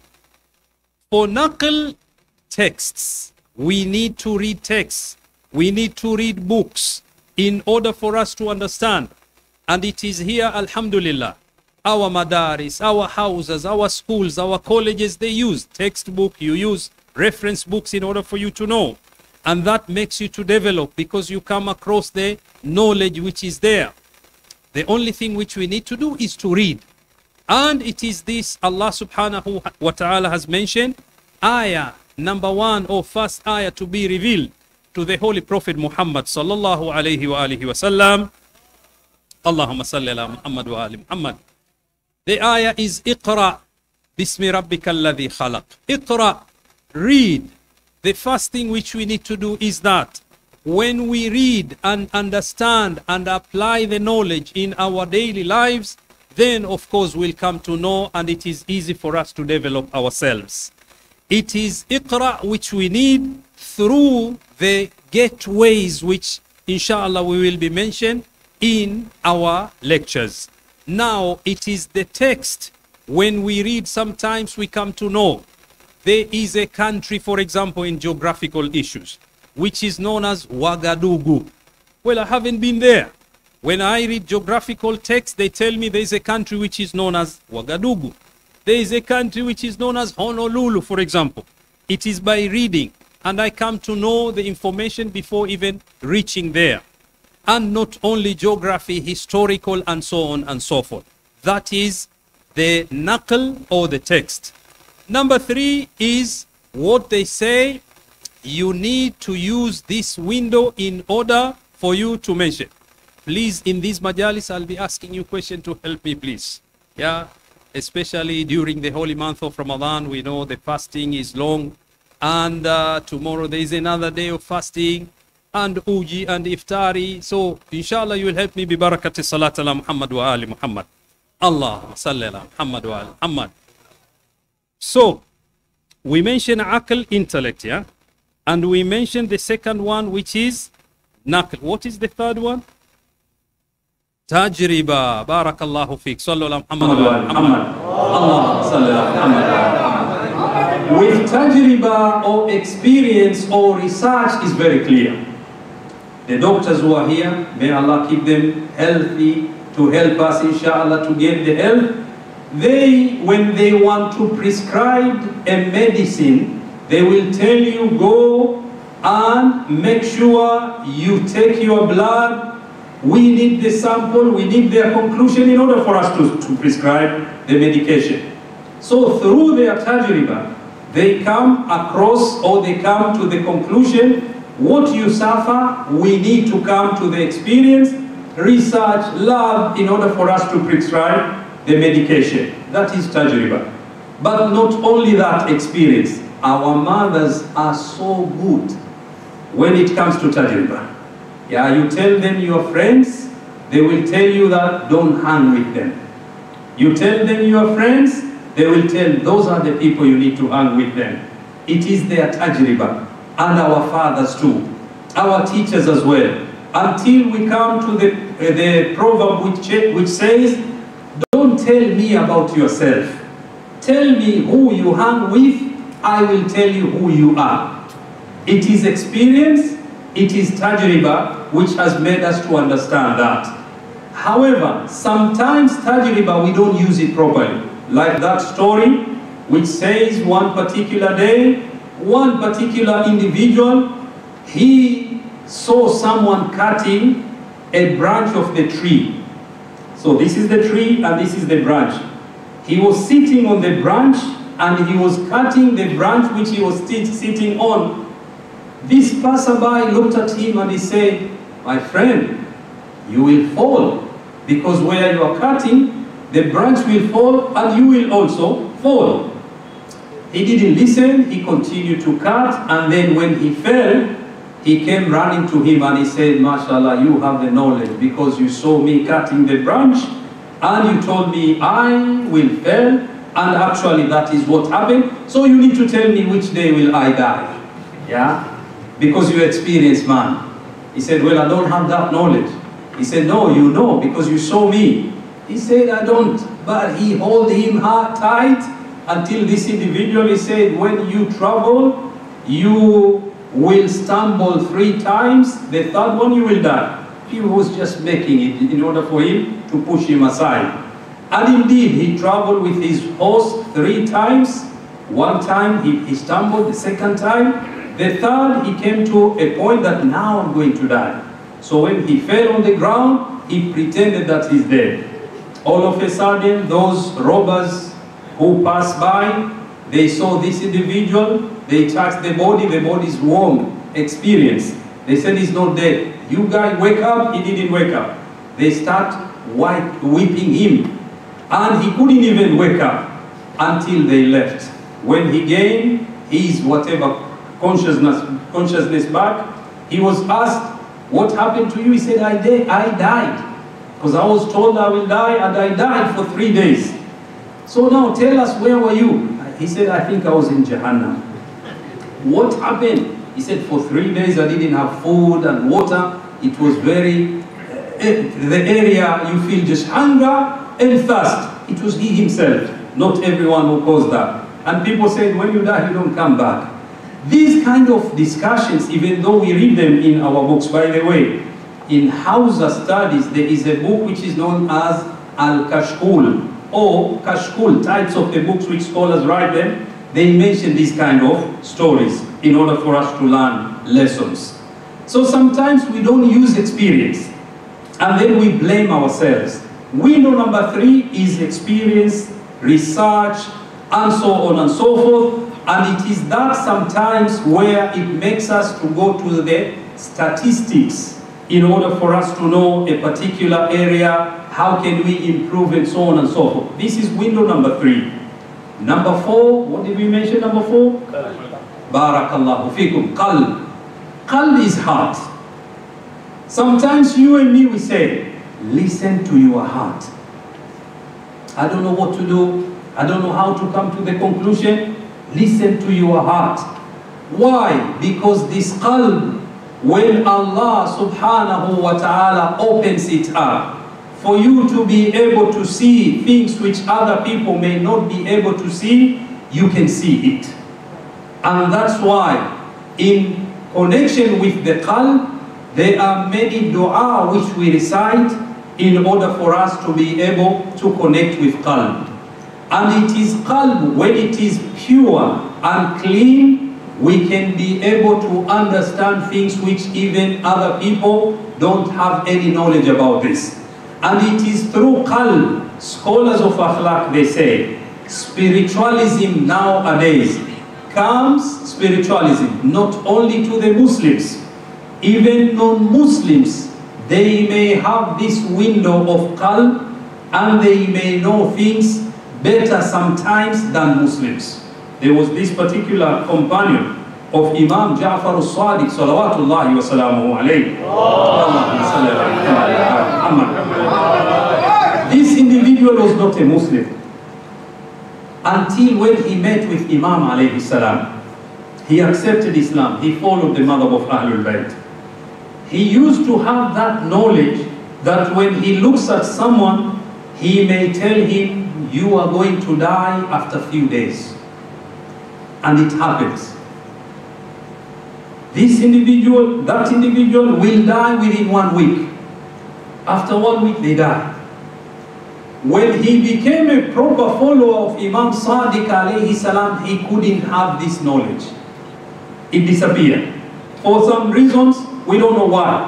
[SPEAKER 5] For naql texts, we need to read texts. We need to read books in order for us to understand. And it is here, alhamdulillah, our madaris, our houses, our schools, our colleges, they use textbook, you use reference books in order for you to know. And that makes you to develop because you come across the knowledge which is there. The only thing which we need to do is to read. And it is this Allah subhanahu wa ta'ala has mentioned, ayah number one or first ayah to be revealed to the Holy Prophet Muhammad sallallahu alayhi wa alihi wa sallam. Allahumma salli ala Muhammad wa ali Muhammad. The ayah is Iqra bismi rabbika alladhi khalaq. Iqra, read. The first thing which we need to do is that when we read and understand and apply the knowledge in our daily lives, then of course we'll come to know and it is easy for us to develop ourselves. It is Iqra which we need through the gateways which inshallah we will be mentioned in our lectures. Now it is the text. When we read, sometimes we come to know there is a country, for example, in geographical issues, which is known as Ouagadougou. Well, I haven't been there. When I read geographical text, they tell me there is a country which is known as Ouagadougou. There is a country which is known as Honolulu, for example. It is by reading, and I come to know the information before even reaching there. And not only geography, historical, and so on and so forth. That is the naql or the text. Number three is what they say, you need to use this window in order for you to mention. Please, in these majalis, I'll be asking you question to help me, please. Yeah, especially during the holy month of Ramadan, we know the fasting is long. And uh, tomorrow there is another day of fasting and uji and iftari. So inshallah you will help me bi barakati salat ala Muhammad wa ali Muhammad. Allahumma salli ala Muhammad wa ali Muhammad. So we mentioned aql, intellect, yeah? And we mentioned the second one, which is naql. What is the third one? Tajriba. Barakallahu fiqh. Sallu ala Muhammad wa ali Muhammad. Allahumma salli ala Muhammad wa ali Muhammad. With tajriba or experience or research is very clear. The doctors who are here, may Allah keep them healthy to help us, inshallah, to get the health. They, when they want to prescribe a medicine, they will tell you go and make sure you take your blood. We need the sample, we need their conclusion in order for us to, to prescribe the medication. So through their tajriba, they come across or they come to the conclusion, what you suffer, we need to come to the experience, research, lab, in order for us to prescribe the medication. That is tajriba. But not only that experience, our mothers are so good when it comes to tajriba. Yeah, you tell them your friends, they will tell you that don't hang with them. You tell them your friends, they will tell those are the people you need to hang with them. It is their tajriba. And our fathers too, our teachers as well. Until we come to the, uh, the proverb which, which says, don't tell me about yourself. Tell me who you hang with, I will tell you who you are. It is experience, it is tajriba, which has made us to understand that. However, sometimes tajriba, we don't use it properly. Like that story, which says one particular day, one particular individual, he saw someone cutting a branch of the tree. So this is the tree and this is the branch. He was sitting on the branch and he was cutting the branch which he was sitting on. This passerby looked at him and he said, my friend, you will fall, because where you are cutting, the branch will fall and you will also fall. He didn't listen, he continued to cut, and then when he fell, he came running to him and he said, mashallah, you have the knowledge, because you saw me cutting the branch and you told me I will fail, and actually that is what happened. So you need to tell me which day will I die. Yeah? Because you experienced man. He said, well, I don't have that knowledge. He said, no, you know, because you saw me. He said, I don't. But he held him hard, tight, until this individual, he said, when you travel, you will stumble three times, the third one you will die. He was just making it in order for him to push him aside. And indeed, he traveled with his horse three times. One time he, he stumbled, the second time. The third, he came to a point that now I'm going to die. So when he fell on the ground, he pretended that he's dead. All of a sudden, those robbers who passed by, they saw this individual, they touched the body, the body is warm, experience. They said he's not dead. You guys wake up, he didn't wake up. They start white, whipping him, and he couldn't even wake up until they left. When he gained his whatever consciousness, consciousness back, he was asked, what happened to you? He said, I, did, I died. Because I was told I will die, and I died for three days. So now tell us, where were you? He said, I think I was in Jahannam. What happened? He said, for three days I didn't have food and water. It was very, uh, the area you feel just hunger and thirst. It was he himself, not everyone who caused that. And people said, when you die, you don't come back. These kind of discussions, even though we read them in our books, by the way, in Hausa studies, there is a book which is known as Al-Kashkul, or Kashkul, types of the books which scholars write them. They mention these kind of stories in order for us to learn lessons. So sometimes we don't use experience, and then we blame ourselves. Window number three is experience, research, and so on and so forth. And it is that sometimes where it makes us to go to the statistics in order for us to know a particular area, how can we improve, and so on and so forth. This is window number three. Number four, what did we mention number four? Barakallahu fikum. Qalb. Qalb is heart. Sometimes you and me, we say, listen to your heart. I don't know what to do. I don't know how to come to the conclusion. Listen to your heart. Why? Because this qalb, when Allah subhanahu wa ta'ala opens it up, for you to be able to see things which other people may not be able to see, you can see it. And that's why in connection with the qalb, there are many dua which we recite in order for us to be able to connect with qalb. And it is qalb, when it is pure and clean, we can be able to understand things which even other people don't have any knowledge about this. And it is through qalb, scholars of akhlaq, they say, spiritualism nowadays comes, spiritualism, not only to the Muslims, even non-Muslims, they may have this window of qalb and they may know things better sometimes than Muslims. There was this particular companion of Imam Ja'far al-Sadiq, salawatullahi wa salamuhu alayhi. This individual was not a Muslim until when he met with Imam alayhi salam. He accepted Islam, he followed the madhab of Ahlul Bayt. He used to have that knowledge that when he looks at someone, he may tell him, you are going to die after a few days. And it happens. This individual, that individual will die within one week. After one week, they die. When he became a proper follower of Imam Sadiq alayhi salam, he couldn't have this knowledge. It disappeared. For some reasons, we don't know why.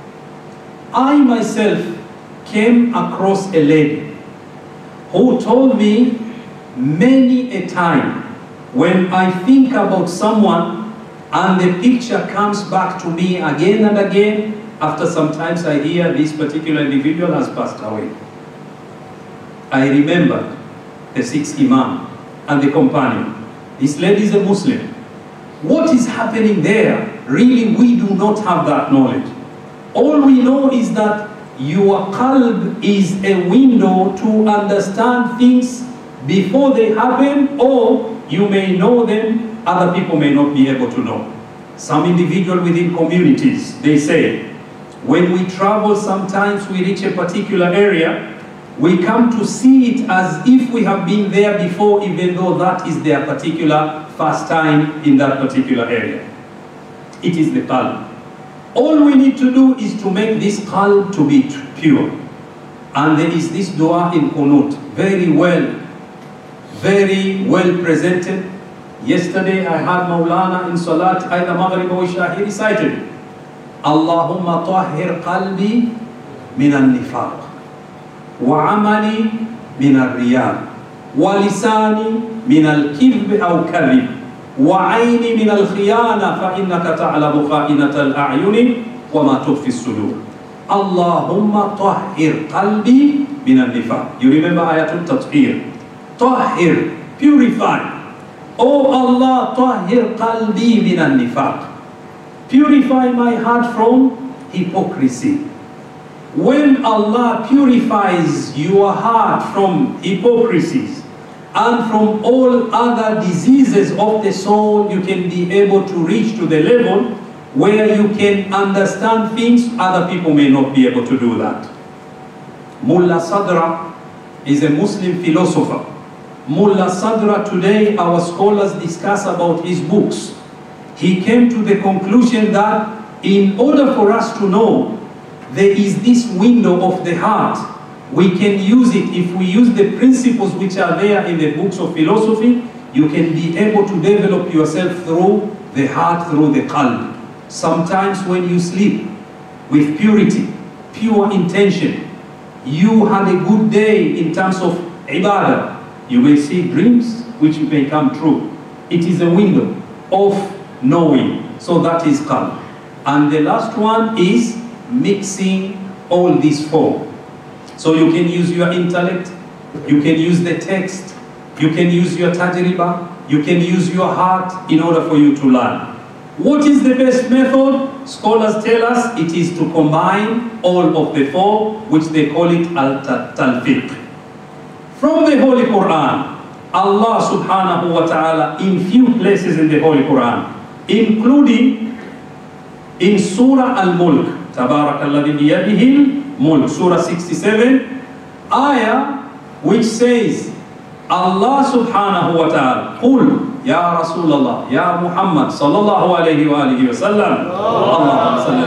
[SPEAKER 5] I myself came across a lady who told me many a time, when I think about someone and the picture comes back to me again and again, after sometimes I hear this particular individual has passed away. I remember the sixth Imam and the companion. This lady is a Muslim. What is happening there? Really, we do not have that knowledge. All we know is that your qalb is a window to understand things before they happen, or you may know them, other people may not be able to know. Some individual within communities, they say, when we travel, sometimes we reach a particular area, we come to see it as if we have been there before, even though that is their particular first time in that particular area. It is the qalb. All we need to do is to make this qalb to be pure. And there is this dua in Qunut, very well, very well presented. Yesterday I had Maulana in Salat, either Maghrib or Isha, he recited it. Allahumma tahhir qalbi min al-nifaq, wa amali min al-riyad, wa lisani min al-kidhb aw kadhib, wa ayni min al-khiyana fa innaka ta'lamu kha'inata al-a'yuni wa ma tukhfi as-sudur. Allahumma tahhir qalbi min al-nifaq. You remember ayatul tathhir. Tahhir, purify. Oh Allah, tahhir qalbi min al-nifaq. Purify my heart from hypocrisy. When Allah purifies your heart from hypocrisies and from all other diseases of the soul, you can be able to reach to the level where you can understand things other people may not be able to do that. Mullah Sadra is a Muslim philosopher. Mullah Sadra, today our scholars discuss about his books. He came to the conclusion that in order for us to know there is this window of the heart, we can use it. If we use the principles which are there in the books of philosophy, you can be able to develop yourself through the heart, through the qalb. Sometimes when you sleep with purity, pure intention, you had a good day in terms of ibadah, you may see dreams which may come true. It is a window of knowing. So that is qalb. And the last one is mixing all these four. So you can use your intellect, you can use the text, you can use your tajriba, You can use your heart in order for you to learn. What is the best method? Scholars tell us it is to combine all of the four, which they call it al-talfiq. From the Holy Quran, Allah subhanahu wa ta'ala in few places in the Holy Quran, including in Surah Al-Mulk, Tabarakalladhi biyadihil mulk, Surah sixty-seven, ayah which says, Allah subhanahu wa ta'ala, Qul Ya Rasulullah, Ya Muhammad sallallahu alayhi wa alihi wa sallam, Allahumma salli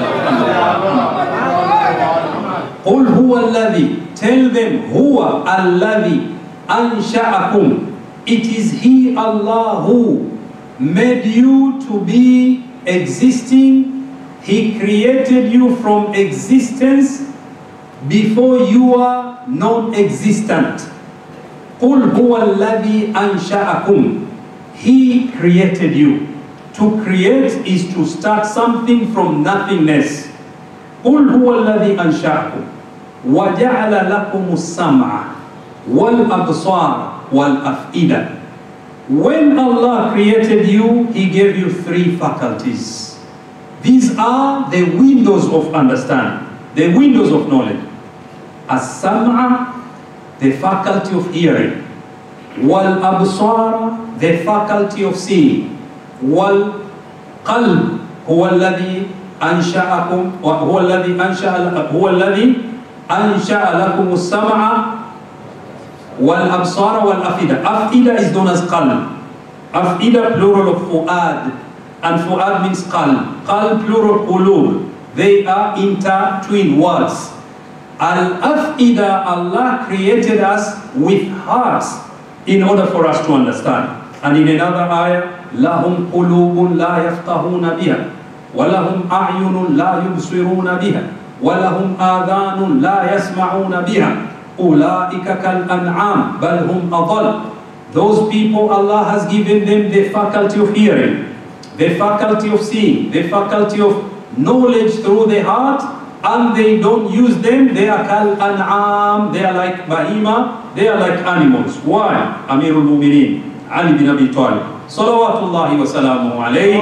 [SPEAKER 5] ala Qul huwa alladhi, tell them, huwa alladhi ansha'akum, it is He, Allah, who made you to be existing. He created you from existence before you are non-existent. قُلْ هُوَ الَّذِي أَنْشَأَكُمْ. He created you. To create is to start something from nothingness. قُلْ هُوَ الَّذِي أَنْشَأَكُمْ وَجَعَلَ لَكُمُ السَّمْعَ وَالْأَبْصَارَ وَالْأَفْئِدَةَ. When Allah created you, He gave you three faculties. These are the windows of understanding, the windows of knowledge. As-sam'a, the faculty of hearing. Wal-absara, the faculty of seeing. Wal-qalb, huwa alladhi ansha'akum, wa huwa alladhi ansha'a, huwa alladhi ansha'a lakum as-sam'a wal-absara wal-afida. Afida is known as qalb. Afida, plural of fu'ad. And fu'ad means qalb. Qalb, plural qulub. They are intertwined words. Al-afida, Allah created us with hearts in order for us to understand. And in another ayah, لَهُمْ قُلُوبٌ لَا يَفْقَهُونَ بِهَا وَلَهُمْ أَعْيُنٌ لَا يُبْصِرُونَ بِهَا وَلَهُمْ آذَانٌ لَا يَسْمَعُونَ بِهَا أُولَٰئِكَ كَالْأَنْعَامِ بَلْ هُمْ أَضَلُّ. Those people, Allah has given them the faculty of hearing, the faculty of seeing, the faculty of knowledge through the heart, and they don't use them. They are kal an'am, they are like bahima, they are like animals. Why? Amirul Mu'mineen Ali bin Abi Talib, salawatullahi wa salamuhu alayhi,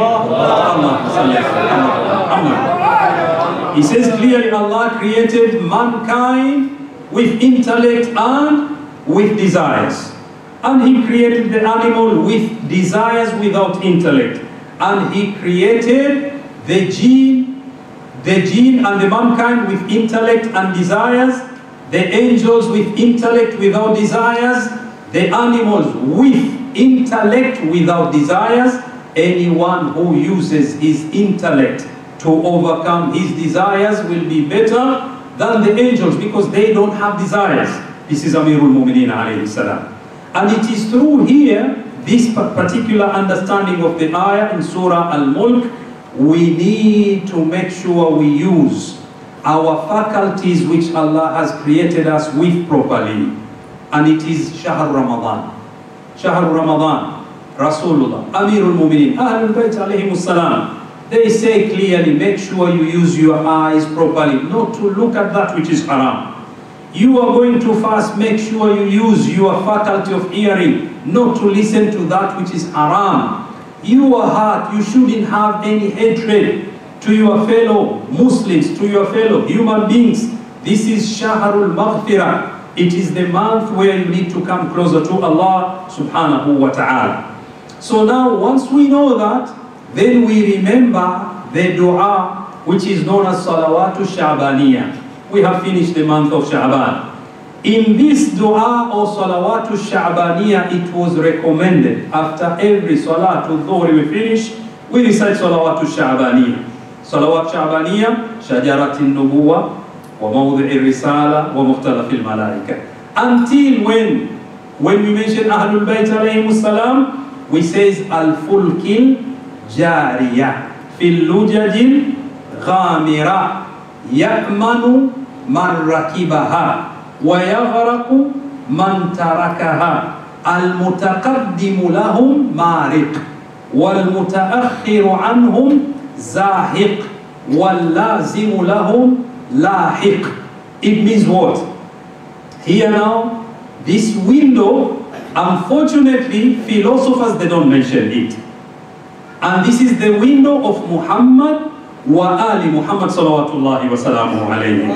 [SPEAKER 5] he says clearly, Allah created mankind with intellect and with desires. And He created the animal with desires without intellect. And He created the jinn, the jinn and the mankind with intellect and desires, the angels with intellect without desires, the animals with intellect without desires. Anyone who uses his intellect to overcome his desires will be better than the angels, because they don't have desires. This is Amirul Mu'mineen alayhi salam. And it is through here, this particular understanding of the ayah in Surah Al-Mulk, we need to make sure we use our faculties which Allah has created us with properly. And it is Shahr Ramadan. Shahr Ramadan, Rasulullah, Amirul Mu'mineen, Ahlul Bayt alayhimus salam, they say clearly, make sure you use your eyes properly, not to look at that which is haram. You are going to fast, make sure you use your faculty of hearing, not to listen to that which is haram. Your heart, you shouldn't have any hatred to your fellow Muslims, to your fellow human beings. This is Shahrul Maghfirah. It is the month where you need to come closer to Allah subhanahu wa ta'ala. So now, once we know that, then we remember the dua which is known as Salawatu Sha'baniyah. We have finished the month of Sha'ban. In this dua or Salawatu Sha'baniyah, it was recommended after every Salatul Dhuhr we finish, we recite Salawatu Sha'baniyah. Salawat Sha'baniyah, Shajaratin Nubuwa, wa Mawdi'ir Risala, wa Mukhtalafil Malaika. Until when? When we mention Ahlul Bayt alayhimus salam, we says Al-Fulkil Jariyah, Fil Lujajil Ghamira, يأمن من ركبها ويغرق من تركها المتقدم لهم مارق والمتأخر عنهم زاهق واللازم لهم لاحق. It means what? Here now, this window Unfortunately, philosophers, they don't mention it. And this is the window of Muhammad wa ali Muhammad salawatullahi wa salamuhu alayhi.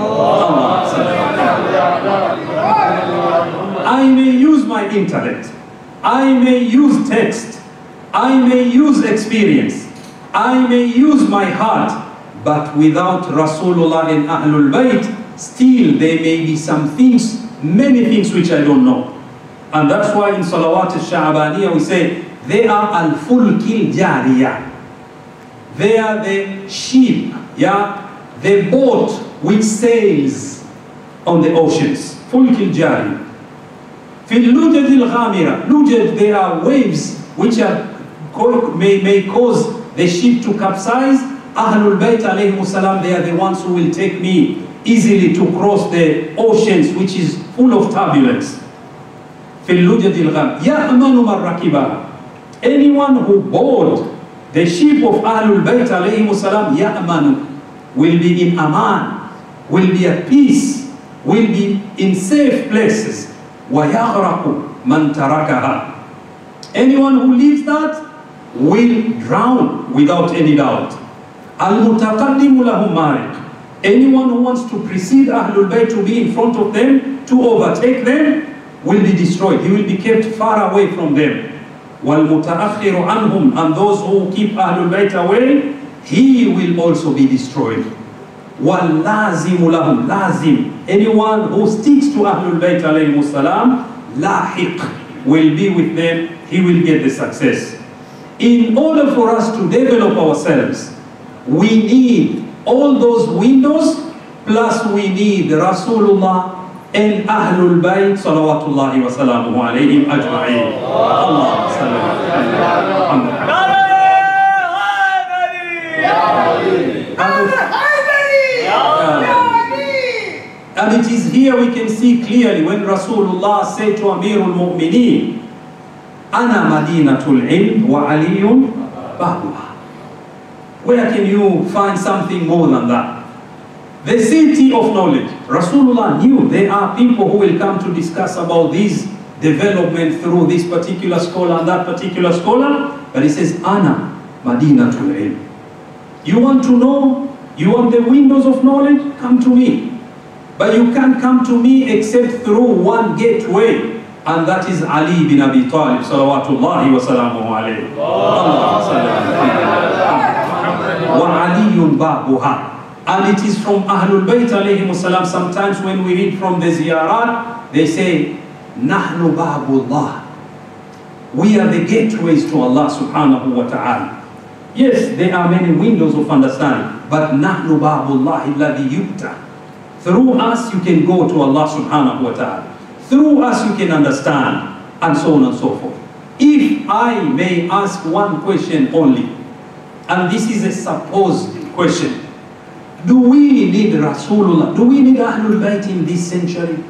[SPEAKER 5] I may use my intellect, I may use text, I may use experience, I may use my heart, but without Rasulullah and Ahlul Bayt, still there may be some things, many things which I don't know. And that's why in Salawat al-Sha'baniyah we say, they are al-fulkil jariyah. They are the ship, yeah, the boat which sails on the oceans. Fulkil jariyah. Fil lujad al-ghamira. Lujad, there are waves which are, may, may cause the ship to capsize. Ahlul Bayt alayhimu salam, they are the ones who will take me easily to cross the oceans which is full of turbulence. Fil lujad al-gham. Ya'manu man rakibaha. Anyone who board the ship of Ahlul Bayt alayhimu salam, ya'manu, will be in aman, will be at peace, will be in safe places. Wa yaghraqu man tarakaha. Anyone who leaves that will drown without any doubt. Al-mutaqaddimu lahum mariq. Anyone who wants to precede Ahlul Bayt, to be in front of them, to overtake them, will be destroyed. He will be kept far away from them. وَالْمُتَأَخِّرُ عَنْهُمْ. And those who keep Ahlul Bayt away, he will also be destroyed. وَالْلَازِمُ لَهُمْ. Lazim. Anyone who sticks to Ahlul Bayt alayhimu salam, lahiq, will be with them, he will get the success. In order for us to develop ourselves, we need all those windows, plus we need Rasulullah and Ahlul Bayt salawatullahi wa salamuhu alayhim ajma'in. Allah And it is here we can see clearly when Rasulullah said to Amirul Mu'mineen, Ana Madinatul Ilm wa Aliyun Babuha. Where can you find something more than that? The city of knowledge. Rasulullah knew there are people who will come to discuss about this development through this particular scholar and that particular scholar, but he says, Ana Madinatul Ilm. You want to know, you want the windows of knowledge? Come to me. But you can't come to me except through one gateway, and that is Ali bin Abi Talib salawatullahi wa salamuhu alayhi. Wa aliyun babuha. And it is from Ahlul Bayt alayhimu salam. Sometimes when we read from the ziyarat, they say, Nahnu babullah. We are the gateways to Allah subhanahu wa ta'ala. Yes, there are many windows of understanding, but Nahnu babullah alladhi yubta. Through us you can go to Allah subhanahu wa ta'ala. Through us you can understand, and so on and so forth. If I may ask one question only, and this is a supposed question, do we need Rasulullah? Do we need Ahlul Bayt in this century?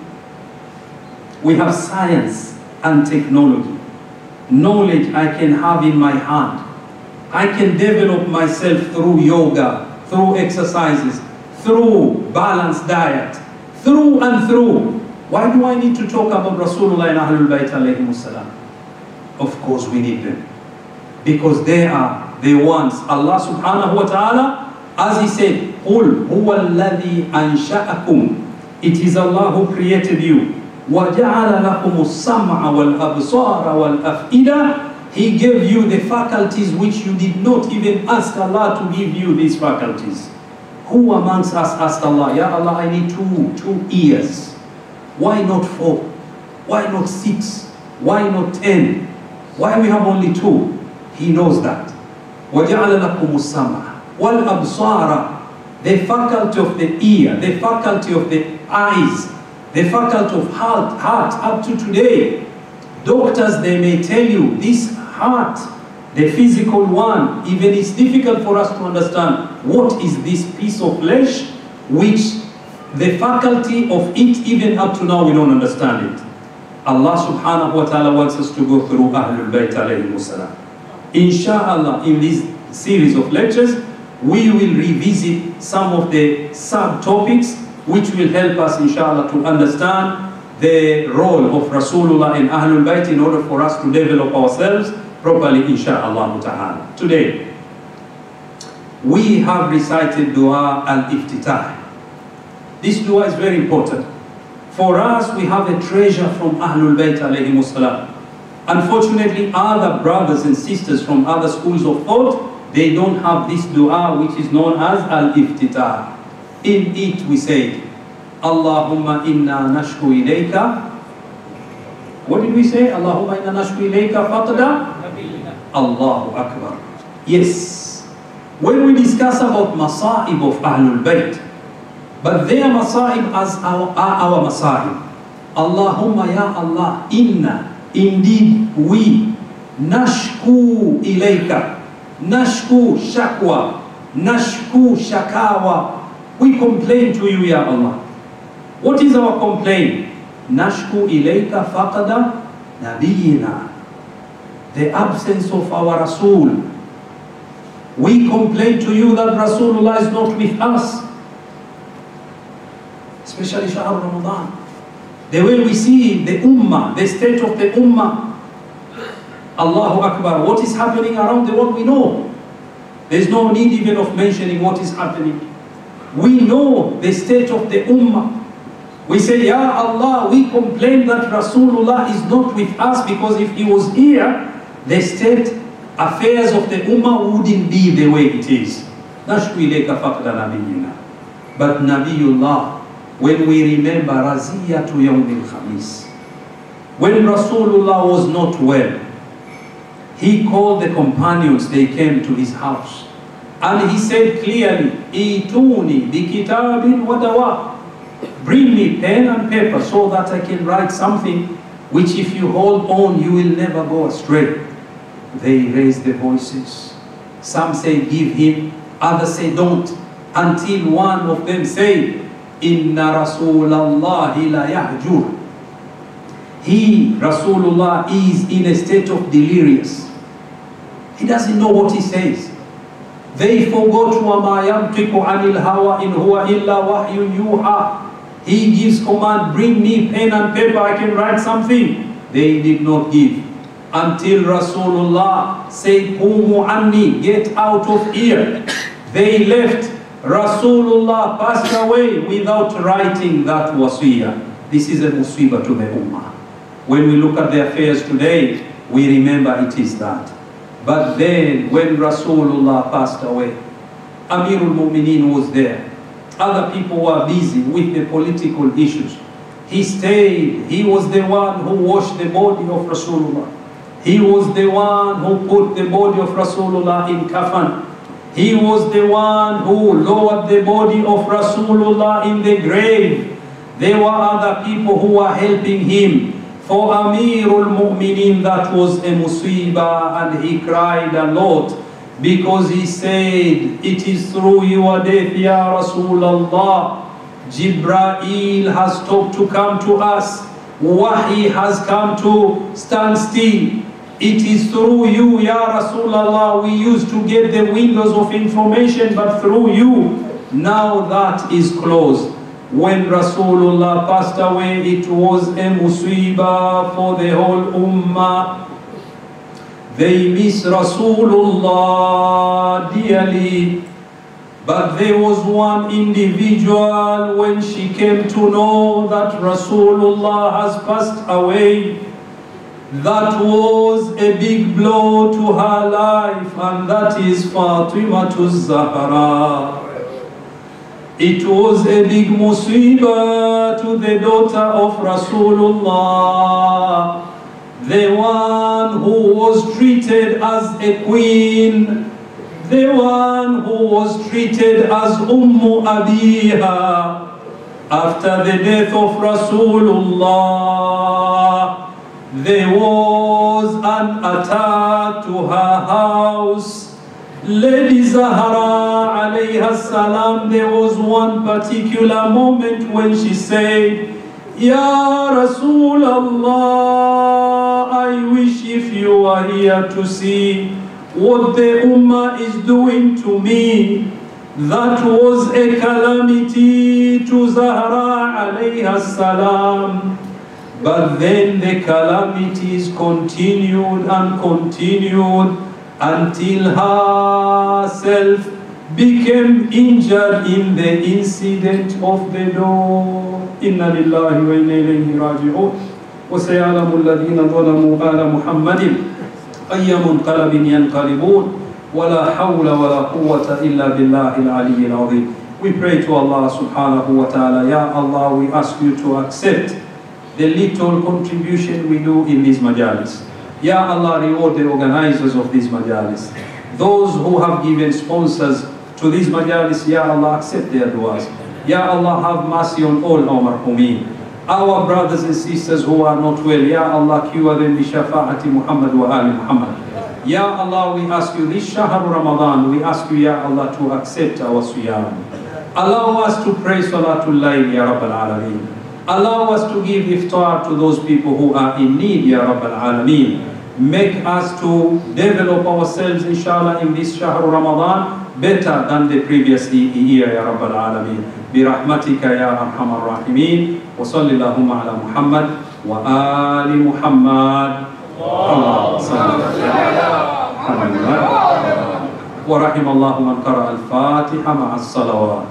[SPEAKER 5] We have science and technology. Knowledge I can have in my hand. I can develop myself through yoga, through exercises, through balanced diet, through and through. Why do I need to talk about Rasulullah and Ahlul Bayt alayhimu salam? Of course we need them. Because they are the ones, Allah subhanahu wa ta'ala, as he said, قُلْ هُوَ الَّذِي أَنْشَأَكُمْ. It is Allah who created you. وَجَعَلَ لَكُمُ السَّمْعَ وَالْأَبْصَارَ وَالْأَفْئِدَةَ. He gave you the faculties which you did not even ask Allah to give you these faculties. Who amongst us asked Allah, Ya Allah, I need two, two ears. Why not four? Why not six? Why not ten? Why we have only two? He knows that. وَجَعَلَ لَكُمُ السَّمْعَ وَالْأَبْصَارَ. The faculty of the ear, the faculty of the eyes, the faculty of heart, heart up to today. Doctors, they may tell you this heart, the physical one, even it's difficult for us to understand what is this piece of flesh, which the faculty of it, even up to now, we don't understand it. Allah subhanahu wa ta'ala wants us to go through Ahlul Bayt alayhimu salam. Inshallah, in this series of lectures, we will revisit some of the subtopics which will help us, inshallah, to understand the role of Rasulullah and Ahlul Bayt in order for us to develop ourselves properly, insha'Allah ta'ala. Today, we have recited Dua al-Iftitah. This dua is very important. For us, we have a treasure from Ahlul Bayt alayhimus salam. Unfortunately, other brothers and sisters from other schools of thought, they don't have this dua which is known as al-Iftitah. In it we say, Allahumma inna nashku ilayka. What did we say? Allahumma inna nashku ilayka faqda. Allahu Akbar. Yes. When we discuss about masa'ib of Ahlul Bayt, but their masa'ib as our, are our masa'ib. Allahumma ya Allah, inna, indeed we, nashku ilayka, nashku shakwa, nashku shakawa. We complain to you, ya Allah. What is our complaint? Nashku ilayka faqada nabiyina. The absence of our Rasul. We complain to you that Rasulullah is not with us. Especially Shahr Ramadan. The way we see the Ummah, the state of the Ummah. Allahu Akbar. What is happening around the world, we know. There is no need even of mentioning what is happening. We know the state of the Ummah. We say, Ya Allah, we complain that Rasulullah is not with us because if he was here, the state affairs of the Ummah wouldn't be the way it is. Nashku ilayka faqda nabiyina. But Nabiullah, when we remember Raziyatu Yawm al-Khamis, when Rasulullah was not well, he called the companions, they came to his house. And he said clearly, Ituni bi kitabin wa dawa. Bring me pen and paper so that I can write something which if you hold on, you will never go astray. They raised their voices. Some say, give him. Others say, don't. Until one of them say, Inna Rasulallahi la yahjur. He, Rasulullah, is in a state of delirious. He doesn't know what he says. They forgot وَمَا يَنْطِقُ عَنِ الْهَوَىٰ إِنْ هُوَ إِلَّا وَحْيٌ يُوحَىٰ. He gives command, bring me pen and paper, I can write something. They did not give. Until Rasulullah said, Qumu anni, get out of here. They left. Rasulullah passed away without writing that wasiyah. This is a musibah to the ummah. When we look at the affairs today, we remember it is that. But then when Rasulullah passed away, Amirul Mu'mineen was there. Other people were busy with the political issues. He stayed. He was the one who washed the body of Rasulullah. He was the one who put the body of Rasulullah in kafan. He was the one who lowered the body of Rasulullah in the grave. There were other people who were helping him. For Amirul Mu'mineen, that was a musibah, and he cried a lot because he said, it is through your death, Ya Rasulullah, Jibreel has stopped to come to us. Wahi has come to stand still. It is through you, Ya Rasulullah, we used to get the windows of information, but through you, now that is closed. When Rasulullah passed away, it was a musibah for the whole ummah. They miss Rasulullah dearly. But there was one individual, when she came to know that Rasulullah has passed away, that was a big blow to her life, and that is Fatimatu Zahra. It was a big musibah to the daughter of Rasulullah, the one who was treated as a queen, the one who was treated as Ummu Abiha. After the death of Rasulullah, there was an attack to her house. Lady Zahra alayha salam, there was one particular moment when she said, Ya Rasulullah, I wish if you are here to see what the Ummah is doing to me. That was a calamity to Zahra alayha salam. But then the calamities continued and continued until herself became injured in the incident of the door. Inna lillahi wa inna ilayhi raji'un. وسيعلم الذين ظلموا آل محمد أي منقلب ينقلبون ولا حول ولا قوة إلا بالله العلي العظيم. We pray to Allah subhanahu wa ta'ala, Ya Allah, we ask you to accept the little contribution we do in these majalis. Ya Allah, reward the organizers of these majalis. Those who have given sponsors to these majalis, Ya Allah, accept their du'as. Ya Allah, have mercy on all our marhumin. Our brothers and sisters who are not well, Ya Allah, cure them bi shafa'ati Muhammad wa ali Muhammad. Ya Allah, we ask you this Shahr Ramadan, we ask you, Ya Allah, to accept our siyam. Allow us to pray Salatul Layl, Ya Rabbal Alameen. Allow us to give iftar to those people who are in need, Ya Rabbal Alameen. Make us to develop ourselves, inshallah, in this Shahr Ramadan better than the previous year, Ya Rabbal Alameen. برحمتك يا أرحم الراحمين وصلى اللهم على محمد وآل محمد اللهم صل على محمد ورحم الله من قرأ الفاتحة مع الصلوات.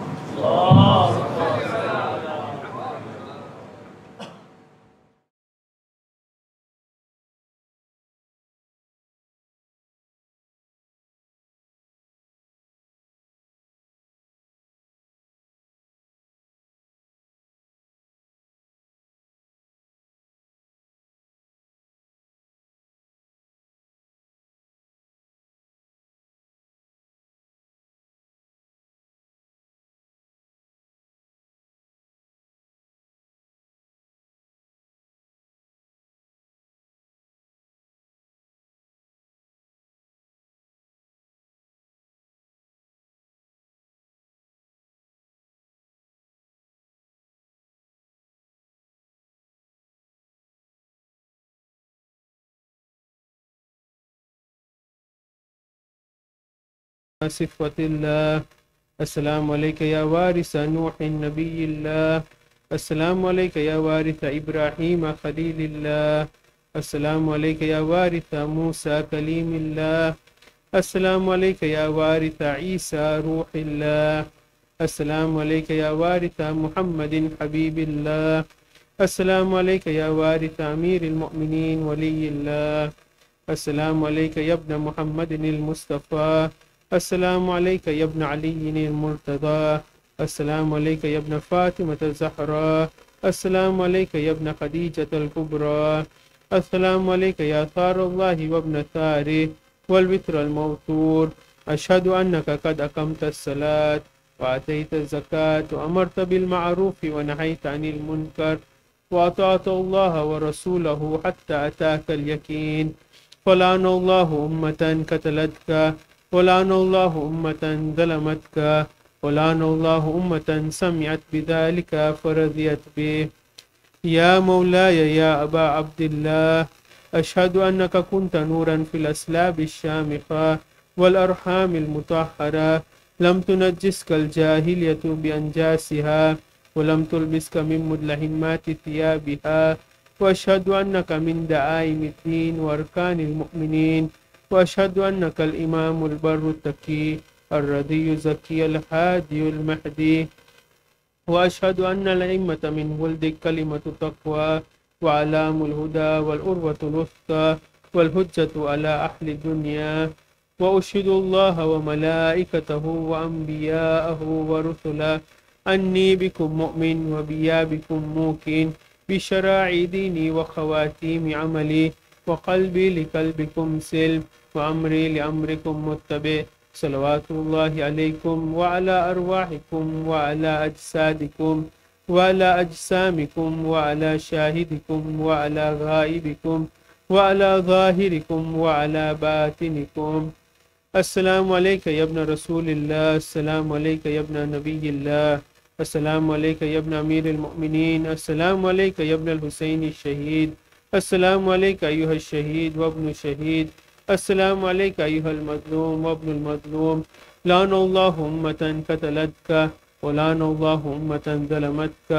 [SPEAKER 6] صفة الله. السلام عليك يا وارث نوح نبي الله. السلام عليك يا وارث إبراهيم خليل الله. السلام عليك يا وارث موسى كليم الله. السلام عليك يا وارث عيسى روح الله. السلام عليك يا وارث محمد حبيب الله. السلام عليك يا وارث أمير المؤمنين ولي الله. السلام عليك يا ابن محمد المصطفى. السلام عليك يا ابن علي المرتضى. السلام عليك يا ابن فاطمة الزهراء. السلام عليك يا ابن خديجة الكبرى. السلام عليك يا ثار الله وابن ثاره والوتر الموتور. أشهد أنك قد أقمت الصلاة وأتيت الزكاة وأمرت بالمعروف ونهيت عن المنكر وأطعت الله ورسوله حتى أتاك اليقين. فلعن الله أمة قتلتك ولعن الله أمة ظلمتك ولعن الله أمة سمعت بذلك فرضيت به. يا مولاي يا أبا عبد الله، أشهد أنك كنت نورا في الأسلاب الشامخة والأرحام المطهرة، لم تنجسك الجاهلية بأنجاسها ولم تلبسك من مدلهمات ثيابها. وأشهد أنك من دعائم الدين وأركان المؤمنين. وأشهد أنك الإمام البر التقي الرضي الزكي الهادي المهدي. وأشهد أن الأئمة من ولدك كلمة تقوى وعلام الهدى والأروة الوثقى والهجة على أهل الدنيا. وأشهد الله وملائكته وأنبياءه ورسله أني بكم مؤمن وبيا بكم موقن بشرائع ديني وخواتيم عملي وقلبي لقلبكم سلم وأمري لأمركم متبع. صلوات الله عليكم وعلى أرواحكم وعلى أجسادكم وعلى أجسامكم وعلى شاهدكم وعلى غائبكم وعلى ظاهركم وعلى باطنكم. السلام عليك يا ابن رسول الله. السلام عليك يا ابن نبي الله. السلام عليك يا ابن أمير المؤمنين. السلام عليك يا ابن الحسين الشهيد. السلام عليك أيها الشهيد وابن الشهيد. السلام عليك أيها المظلوم وابن المظلوم. لعن الله أمة قتلتك ولعن الله أمة ظلمتك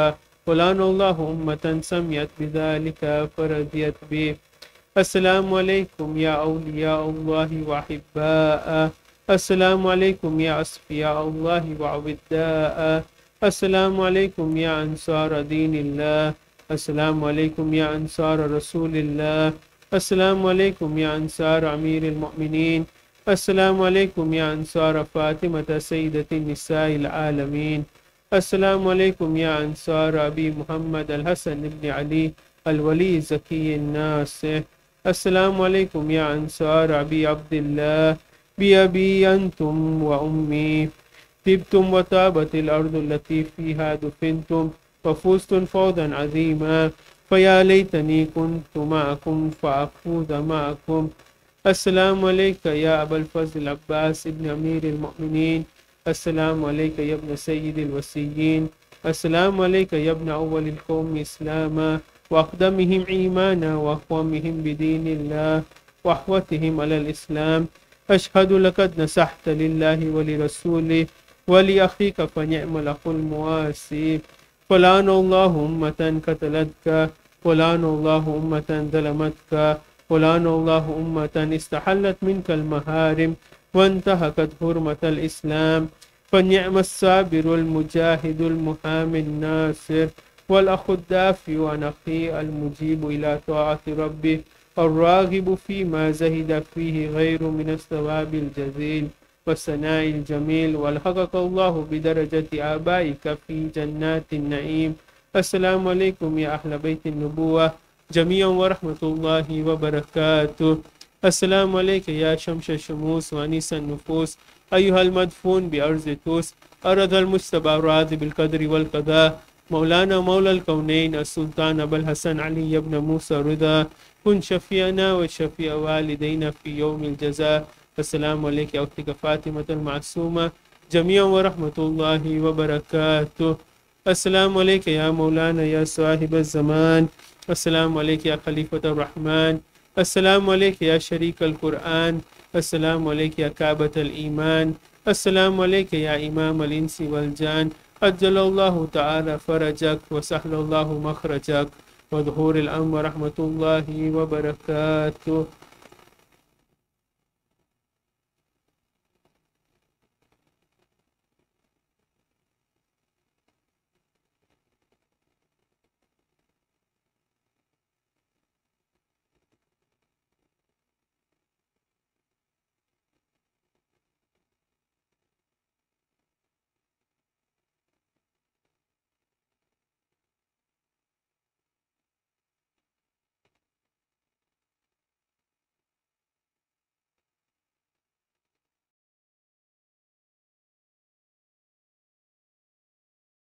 [SPEAKER 6] ولعن الله أمة سميت بذلك فرضيت به. السلام عليكم يا أولياء الله وأحباء. السلام عليكم يا أصفياء الله وعبداء. السلام عليكم يا أنصار دين الله. السلام عليكم يا أنصار رسول الله. السلام عليكم يا أنصار أمير المؤمنين. السلام عليكم يا أنصار فاطمة سيدة النساء العالمين. السلام عليكم يا أنصار أبي محمد الحسن بن علي الولي زكي الناصح. السلام عليكم يا أنصار أبي عبد الله بأبي أنتم وأمي. طبتم وطابت الأرض التي فيها دفنتم وفزتم فوزا عظيما، فيا ليتني كنت معكم فأفوز معكم. السلام عليك يا أبا الفضل العباس بن أمير المؤمنين. السلام عليك يا ابن سيد الوسيين. السلام عليك يا ابن أول القوم إسلاما وأقدمهم إيمانا وأقومهم بدين الله وأحوتهم على الإسلام. أشهد لقد نصحت لله ولرسوله ولأخيك فنعم الأخ المواسي. فلعن الله أمة قتلتك، ولعن الله أمة ظلمتك، ولعن الله أمة استحلت منك المهارم وانتهكت حرمة الإسلام. فنعم الصابر المجاهد المحامي الناصر والأخ الدافع عن أخي المجيب إلى طاعة ربه الراغب فيما زهد فيه غير من الثواب الجزيل والثناء الجميل، والحقك الله بدرجة آبائك في جنات النعيم. السلام عليكم يا أهل بيت النبوة جميعا ورحمة الله وبركاته. السلام عليك يا شمس الشموس وأنيس النفوس أيها المدفون بأرض توس أرض المجتبى الراضي بالقدر والقضاء مولانا مولى الكونين السلطان أبا الحسن علي بن موسى رضا. كن شفيعنا وشفيع والدينا في يوم الجزاء. السلام عليك يا أختك فاطمة المعصومة جميعا ورحمة الله وبركاته. السلام عليك يا مولانا يا صاحب الزمان. السلام عليك يا خليفة الرحمن. السلام عليك يا شريك القرآن. السلام عليك يا كعبة الإيمان. السلام عليك يا إمام الإنس والجان. أجل الله تعالى فرجك وسهل الله مخرجك وظهور الأمر ورحمة الله وبركاته.